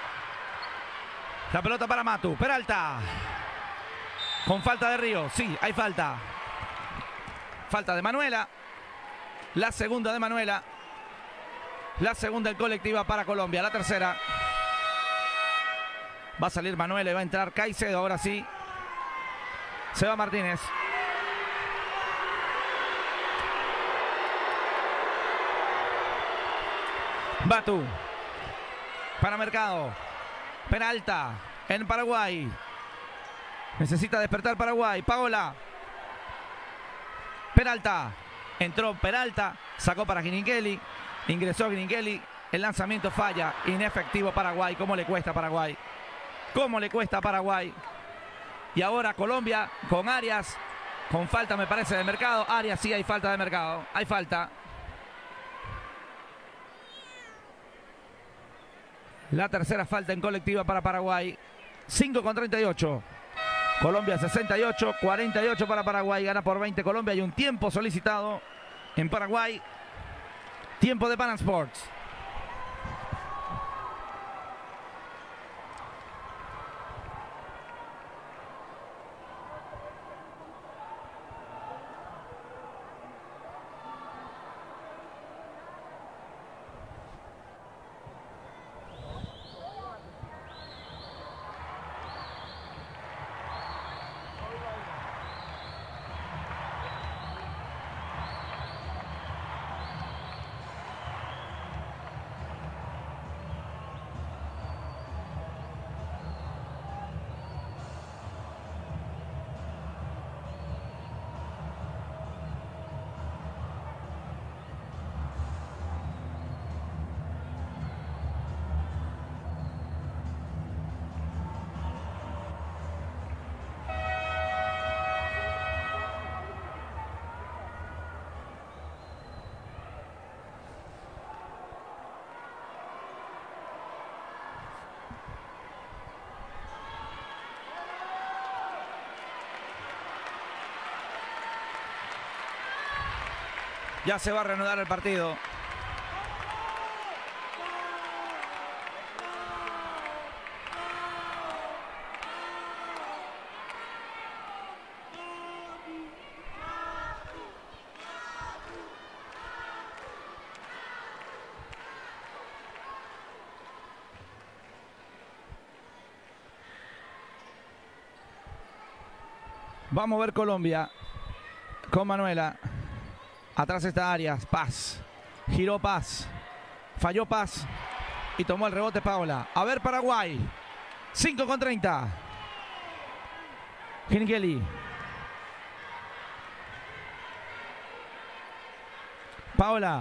Speaker 1: La pelota para Matu. Peralta. Con falta de Ríos. Sí, hay falta. Falta de Manuela. La segunda de Manuela. La segunda en colectiva para Colombia. La tercera. Va a salir Manuela y va a entrar Caicedo. Ahora sí. Se va Martínez. Matu. Para Mercado. Peralta. En Paraguay. Necesita despertar Paraguay. Paola. Peralta. Entró Peralta. Sacó para Giringhelli. Ingresó Giringhelli. El lanzamiento falla. Inefectivo Paraguay. ¿Cómo le cuesta a Paraguay? ¿Cómo le cuesta a Paraguay? Y ahora Colombia con Arias. Con falta me parece de Mercado. Arias sí hay falta de Mercado. Hay falta. La tercera falta en colectiva para Paraguay. 5-38. Colombia 68. 48 para Paraguay. Gana por 20 Colombia. Hay un tiempo solicitado en Paraguay. Tiempo de Pan Sports. Ya se va a reanudar el partido. Vamos a ver Colombia con Manuela. Atrás está Arias, Paz, giró Paz, falló Paz y tomó el rebote Paola. A ver Paraguay, 5:30. Giringhelli. Paola.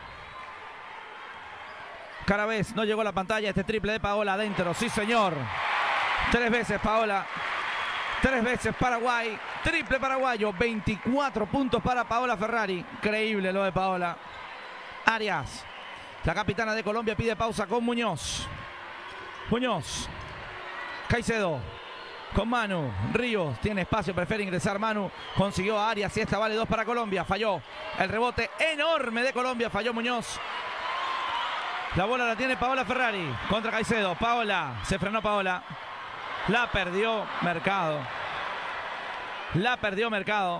Speaker 1: Caravés, no llegó a la pantalla, este triple de Paola adentro, sí señor. 3 veces Paola, 3 veces Paraguay. Triple paraguayo, 24 puntos para Paola Ferrari. Increíble lo de Paola. Arias, la capitana de Colombia, pide pausa con Muñoz. Muñoz. Caicedo. Con Manu. Ríos tiene espacio, prefiere ingresar Manu. Consiguió a Arias y esta vale 2 para Colombia. Falló el rebote enorme de Colombia. Falló Muñoz. La bola la tiene Paola Ferrari contra Caicedo. Paola. Se frenó Paola. La perdió Mercado. La perdió Mercado.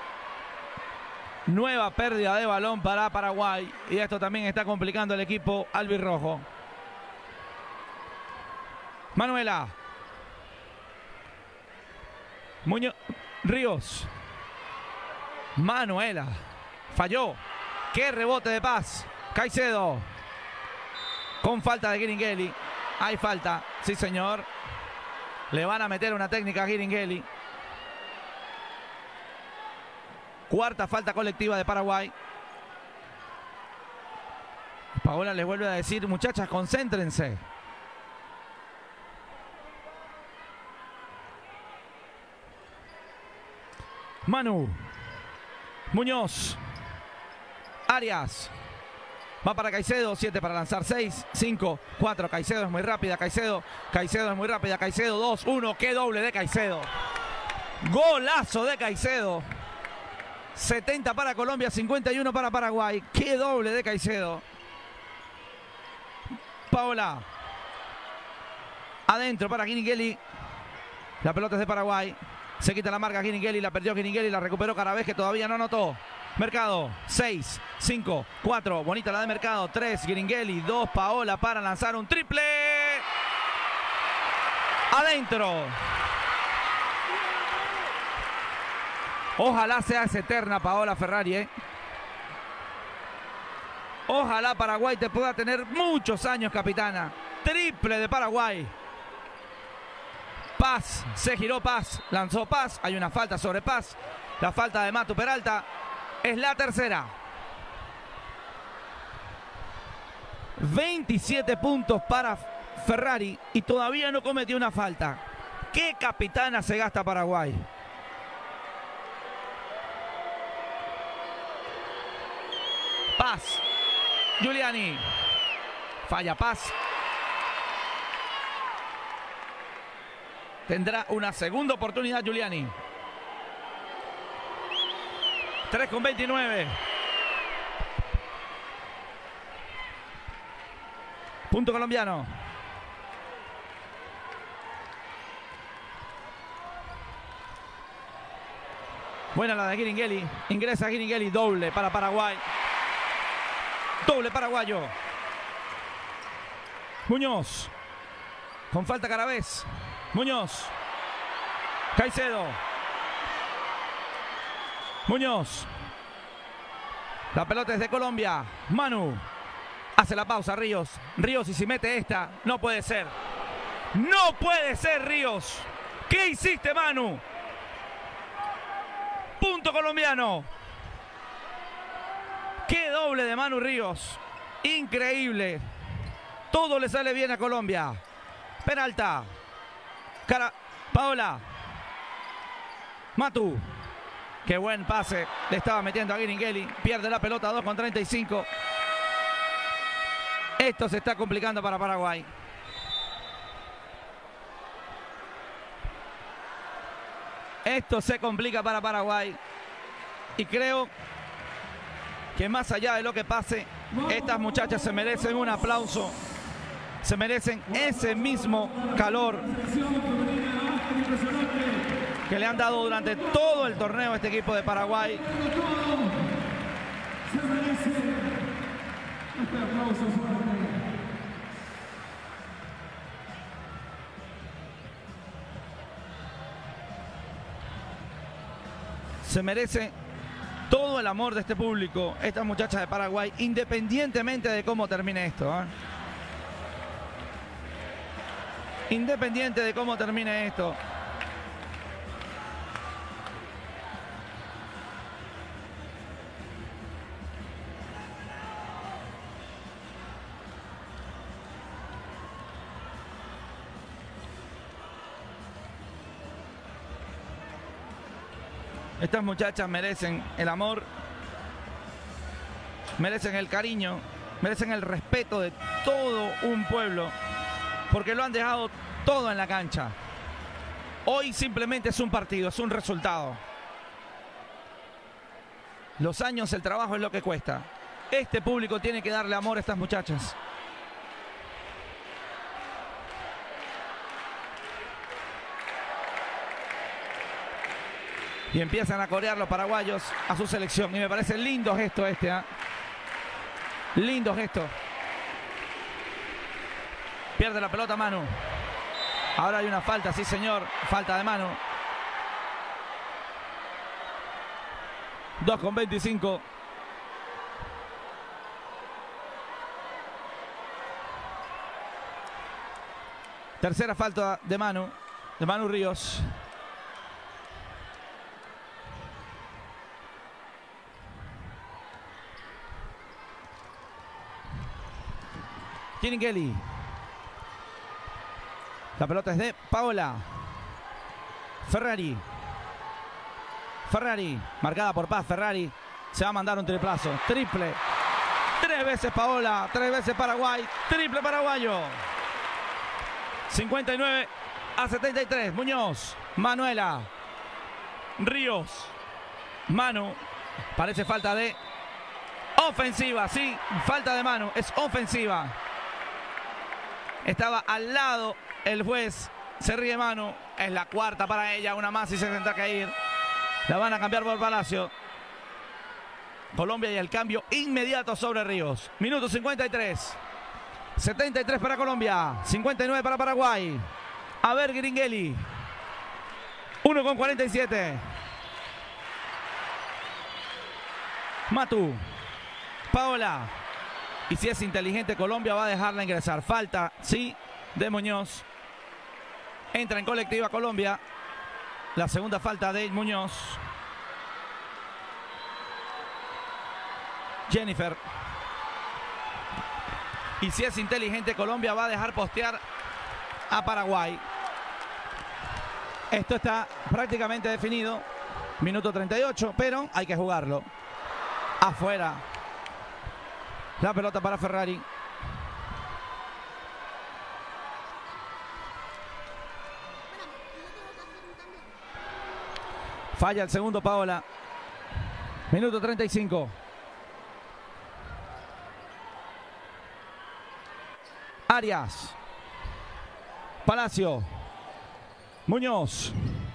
Speaker 1: Nueva pérdida de balón para Paraguay. Y esto también está complicando el equipo albirrojo. Manuela. Muñoz. Ríos. Manuela. Falló. Qué rebote de Paz. Caicedo. Con falta de Giringhelli. Hay falta. Sí, señor. Le van a meter una técnica a Giringhelli. Cuarta falta colectiva de Paraguay. Paola les vuelve a decir, muchachas, concéntrense. Manu. Muñoz. Arias. Va para Caicedo, 7 para lanzar, 6, 5, 4. Caicedo es muy rápida, Caicedo. Caicedo es muy rápida, Caicedo, 2, 1. Qué doble de Caicedo. Golazo de Caicedo. 70 para Colombia, 51 para Paraguay. Qué doble de Caicedo. Paola. Adentro para Giringhelli. La pelota es de Paraguay. Se quita la marca Giringhelli, la perdió Giringhelli, la recuperó Caravés, que todavía no anotó. Mercado, 6, 5, 4. Bonita la de Mercado. 3, Giringhelli. 2, Paola para lanzar un triple. Adentro. Ojalá seas eterna, Paola Ferrari, Ojalá Paraguay te pueda tener muchos años, capitana. Triple de Paraguay. Paz, se giró Paz, lanzó Paz. Hay una falta sobre Paz. La falta de Matu Peralta es la tercera. 27 puntos para Ferrari y todavía no cometió una falta. ¿Qué capitana se gasta Paraguay? Paz. Giuliani. Falla Paz. Tendrá una segunda oportunidad Giuliani. 3:29. Punto colombiano. Buena la de Giringhelli. Ingresa Giringhelli. Doble para Paraguay. Doble paraguayo. Muñoz. Con falta Caravés. Muñoz. Caicedo. Muñoz. La pelota es de Colombia. Manu. Hace la pausa Ríos. Ríos, y si mete esta, no puede ser. No puede ser, Ríos. ¿Qué hiciste, Manu? Punto colombiano. Qué doble de Manu Ríos. Increíble. Todo le sale bien a Colombia. Peralta. Paola. Matu. Qué buen pase. Le estaba metiendo a Giringhelli. Pierde la pelota, 2:35. Esto se está complicando para Paraguay. Esto se complica para Paraguay. Y creo que más allá de lo que pase, estas muchachas se merecen un aplauso. Se merecen ese mismo calor que le han dado durante todo el torneo a este equipo de Paraguay. Se merece todo el amor de este público, estas muchachas de Paraguay, independientemente de cómo termine esto, ¿eh? Independiente de cómo termine esto. Estas muchachas merecen el amor, merecen el cariño, merecen el respeto de todo un pueblo, porque lo han dejado todo en la cancha. Hoy simplemente es un partido, es un resultado. Los años, el trabajo es lo que cuesta. Este público tiene que darle amor a estas muchachas. Y empiezan a corear los paraguayos a su selección. Y me parece lindo gesto este, ¿eh? Lindo gesto. Pierde la pelota Manu. Ahora hay una falta, sí señor. Falta de Manu. 2:25. Tercera falta de Manu Ríos. Giringhelli. La pelota es de Paola. Ferrari. Marcada por Paz. Ferrari se va a mandar un triplazo. Triple. 3 veces Paola. 3 veces Paraguay. Triple paraguayo. 59-73. Muñoz. Manuela. Ríos. Manu. Parece falta de ofensiva. Sí, falta de Manu. Es ofensiva. Estaba al lado el juez. Se ríe Manu. Es la cuarta para ella. Una más y se tendrá que ir. La van a cambiar por Palacio. Colombia y el cambio inmediato sobre Ríos. Minuto 53. 73 para Colombia. 59 para Paraguay. A ver Giringhelli. 1:47. Matu. Paola. Y si es inteligente Colombia va a dejarla ingresar. Falta, sí, de Muñoz. Entra en colectiva Colombia. La segunda falta de Muñoz. Jennifer. Y si es inteligente Colombia va a dejar postear a Paraguay. Esto está prácticamente definido. Minuto 38, pero hay que jugarlo. Afuera. La pelota para Ferrari. Falla el segundo Paola. Minuto 35. Arias. Palacio. Muñoz.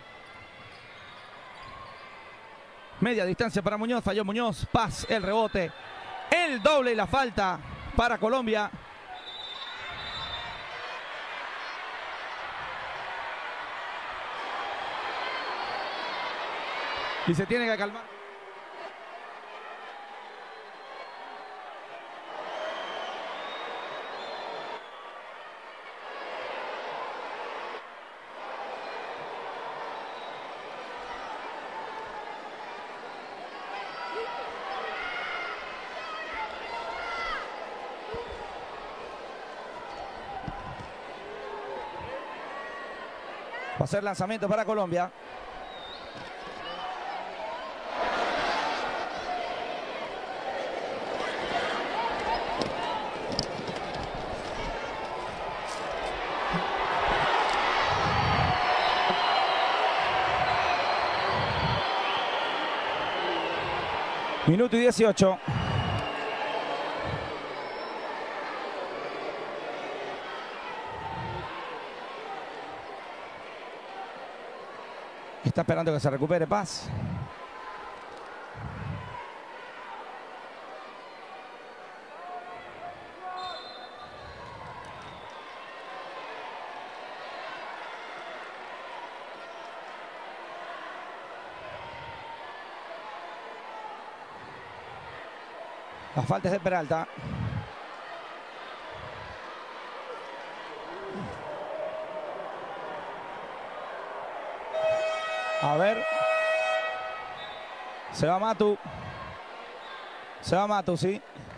Speaker 1: Media distancia para Muñoz. Falló Muñoz. Paz, el rebote. El doble y la falta para Colombia. Y se tiene que calmar. Va a ser lanzamiento para Colombia. Minuto y 18. Está esperando que se recupere Paz. La falta es de Peralta. A ver. Se va Matu. Se va Matu, sí.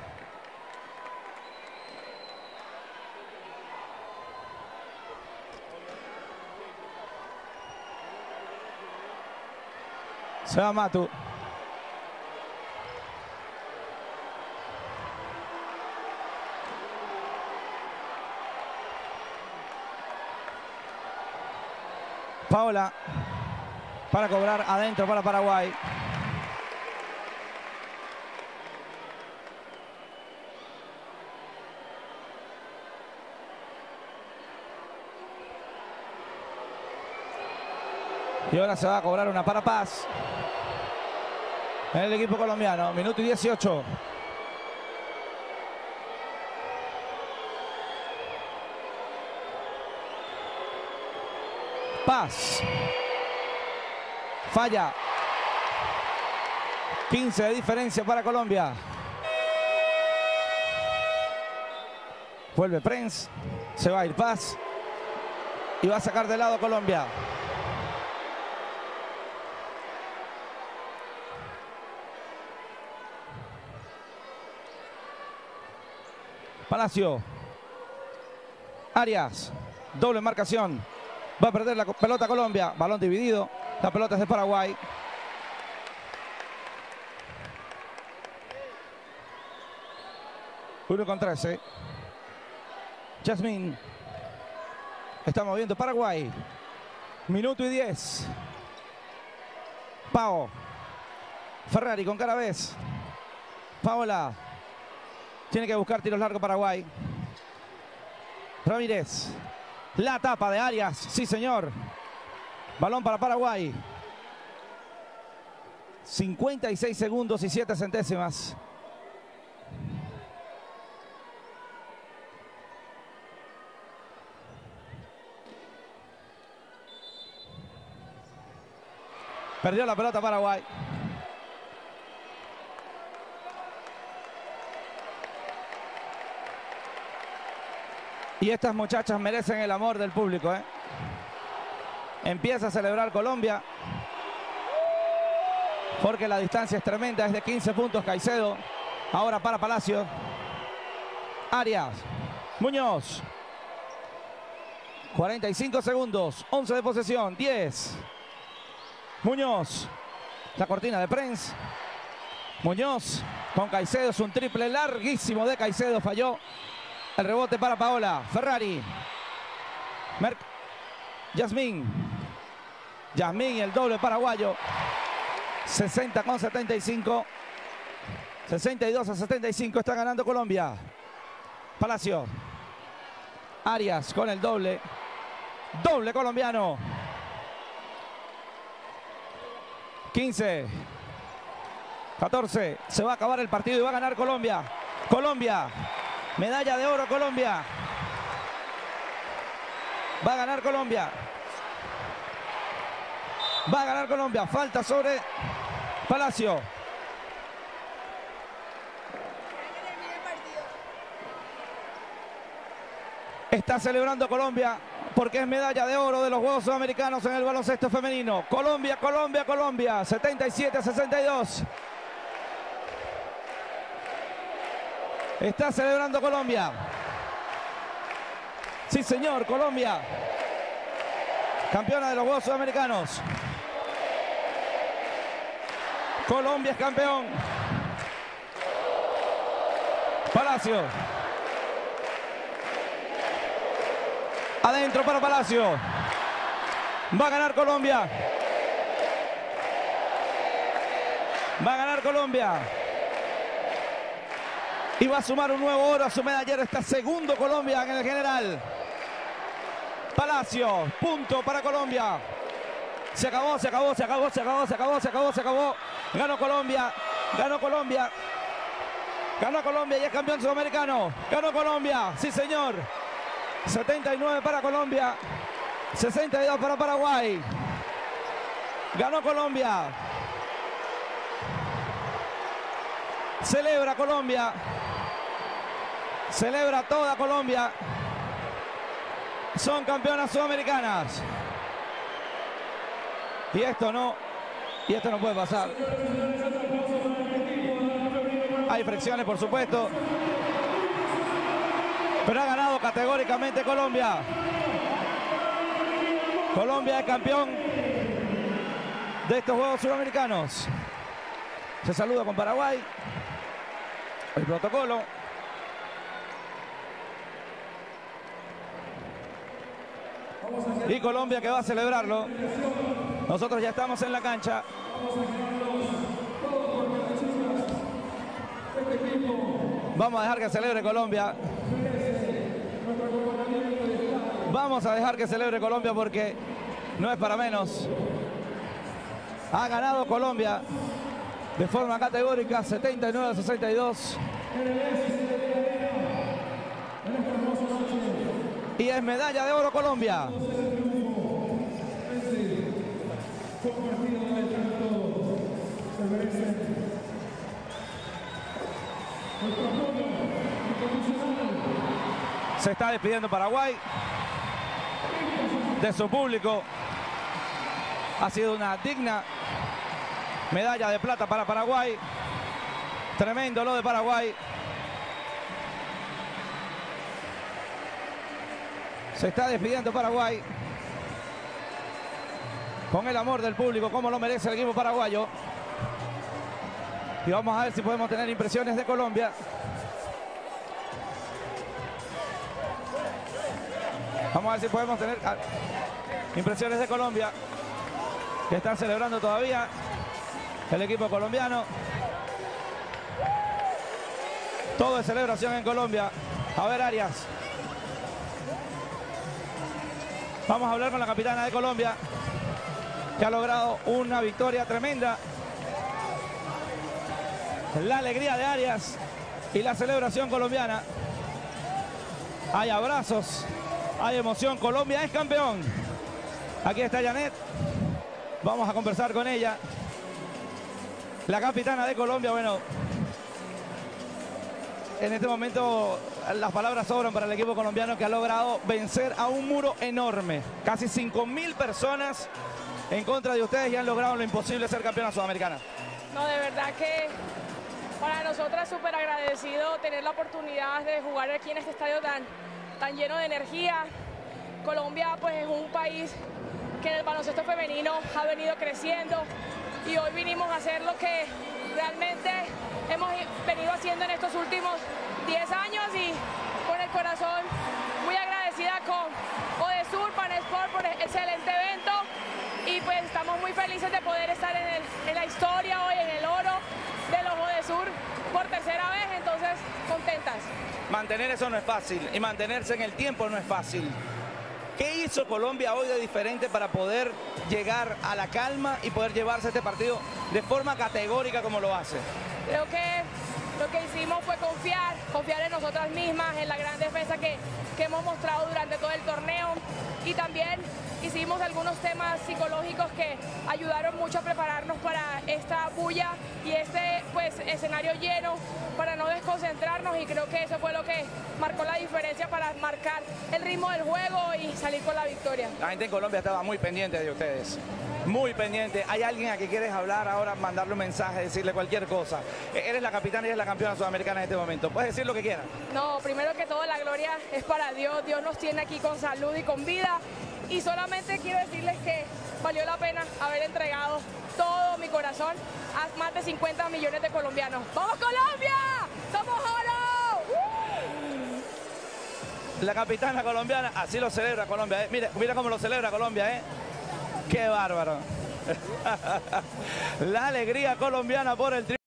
Speaker 1: Se va Matu. Paola. Para cobrar adentro para Paraguay. Y ahora se va a cobrar una para Paz. En el equipo colombiano. Minuto y 18. Paz. Falla. 15 de diferencia para Colombia. Vuelve Prince. Se va a ir Paz. Y va a sacar de lado a Colombia. Palacio. Arias. Doble marcación. Va a perder la pelota Colombia. Balón dividido. La pelota es de Paraguay. Uno con 13. Yasmín. Está moviendo Paraguay. Minuto y 10. Pau. Ferrari con Caravés. Paola. Tiene que buscar tiros largos Paraguay. Ramírez. La tapa de Arias. Sí, señor. Balón para Paraguay. 56 segundos y 7 centésimas. Perdió la pelota Paraguay. Y estas muchachas merecen el amor del público, ¿eh? Empieza a celebrar Colombia. Porque la distancia es tremenda. Es de 15 puntos Caicedo. Ahora para Palacio. Arias. Muñoz. 45 segundos. 11 de posesión. 10. Muñoz. La cortina de Prince. Muñoz con Caicedo. Es un triple larguísimo de Caicedo. Falló. El rebote para Paola. Ferrari. Yasmín. Yasmín, el doble paraguayo. 60 con 75. 62 a 75 está ganando Colombia. Palacio. Arias con el doble. Doble colombiano. 15. 14. Se va a acabar el partido y va a ganar Colombia. Colombia. Medalla de oro Colombia. Va a ganar Colombia. Va a ganar Colombia. Falta sobre Palacio. Está celebrando Colombia porque es medalla de oro de los Juegos Sudamericanos en el baloncesto femenino. Colombia, Colombia, Colombia. 77-62. Está celebrando Colombia. Sí, señor, Colombia. Campeona de los Juegos Sudamericanos. Colombia es campeón. Palacio. Adentro para Palacio. Va a ganar Colombia. Va a ganar Colombia. Y va a sumar un nuevo oro a su medallero. Está segundo Colombia en el general. Palacio. Punto para Colombia. Se acabó, se acabó, se acabó, se acabó, se acabó, se acabó, se acabó. Ganó Colombia. Ganó Colombia. Ganó Colombia y es campeón sudamericano. Ganó Colombia. Sí, señor. 79 para Colombia. 62 para Paraguay. Ganó Colombia. Celebra Colombia. Celebra toda Colombia. Son campeonas sudamericanas. Y esto no puede pasar. Hay fricciones, por supuesto. Pero ha ganado categóricamente Colombia. Colombia es campeón de estos Juegos Sudamericanos. Se saluda con Paraguay. El protocolo. Y Colombia que va a celebrarlo. Nosotros ya estamos en la cancha. Vamos a dejar que celebre Colombia. Vamos a dejar que celebre Colombia porque no es para menos. Ha ganado Colombia de forma categórica, 79-62. Y es medalla de oro Colombia. Se está despidiendo Paraguay de su público. Ha sido una digna medalla de plata para Paraguay. Tremendo lo de Paraguay. Se está despidiendo Paraguay con el amor del público, como lo merece el equipo paraguayo. Y vamos a ver si podemos tener impresiones de Colombia. Vamos a ver si podemos tener impresiones de Colombia, que están celebrando todavía el equipo colombiano. Todo es celebración en Colombia. A ver, Arias. Vamos a hablar con la capitana de Colombia, que ha logrado una victoria tremenda. La alegría de Arias y la celebración colombiana. Hay abrazos, hay emoción. Colombia es campeón. Aquí está Janet. Vamos a conversar con ella. La capitana de Colombia, bueno, en este momento las palabras sobran para el equipo colombiano, que ha logrado vencer a un muro enorme. Casi 5.000 personas en contra de ustedes y han logrado lo imposible, ser campeona sudamericana.
Speaker 3: No, de verdad que para nosotras es súper agradecido tener la oportunidad de jugar aquí en este estadio tan lleno de energía. Colombia pues es un país que en el baloncesto femenino ha venido creciendo y hoy vinimos a hacer lo que realmente hemos venido haciendo en estos últimos 10 años y con el corazón muy agradecida con Odesur, Panesport por el excelente evento y pues estamos muy felices de poder estar en la historia hoy, en el oro de los Odesur por tercera vez, entonces contentas.
Speaker 1: Mantener eso no es fácil y mantenerse en el tiempo no es fácil. ¿Qué hizo Colombia hoy de diferente para poder llegar a la calma y poder llevarse este partido de forma categórica como lo hace?
Speaker 3: Creo que lo que hicimos fue confiar en nosotras mismas, en la gran defensa que hemos mostrado durante todo el torneo, y también hicimos algunos temas psicológicos que ayudaron mucho a prepararnos para esta bulla y este escenario lleno, para no desconcentrarnos, y creo que eso fue lo que marcó la diferencia para marcar el ritmo del juego y salir con la victoria.
Speaker 1: La gente en Colombia estaba muy pendiente de ustedes, muy pendiente. ¿Hay alguien a quien quieres hablar ahora, mandarle un mensaje, decirle cualquier cosa? Eres la capitana y eres la campeona sudamericana en este momento. Puedes decir lo que quieras.
Speaker 3: No, primero que todo la gloria es para Dios. Dios nos tiene aquí con salud y con vida. Y solamente quiero decirles que valió la pena haber entregado todo mi corazón a más de 50 millones de colombianos. ¡Vamos Colombia! ¡Somos oro!
Speaker 1: La capitana colombiana, así lo celebra Colombia, ¿eh? Mira cómo lo celebra Colombia, ¿eh? ¡Qué bárbaro! La alegría colombiana por el triunfo.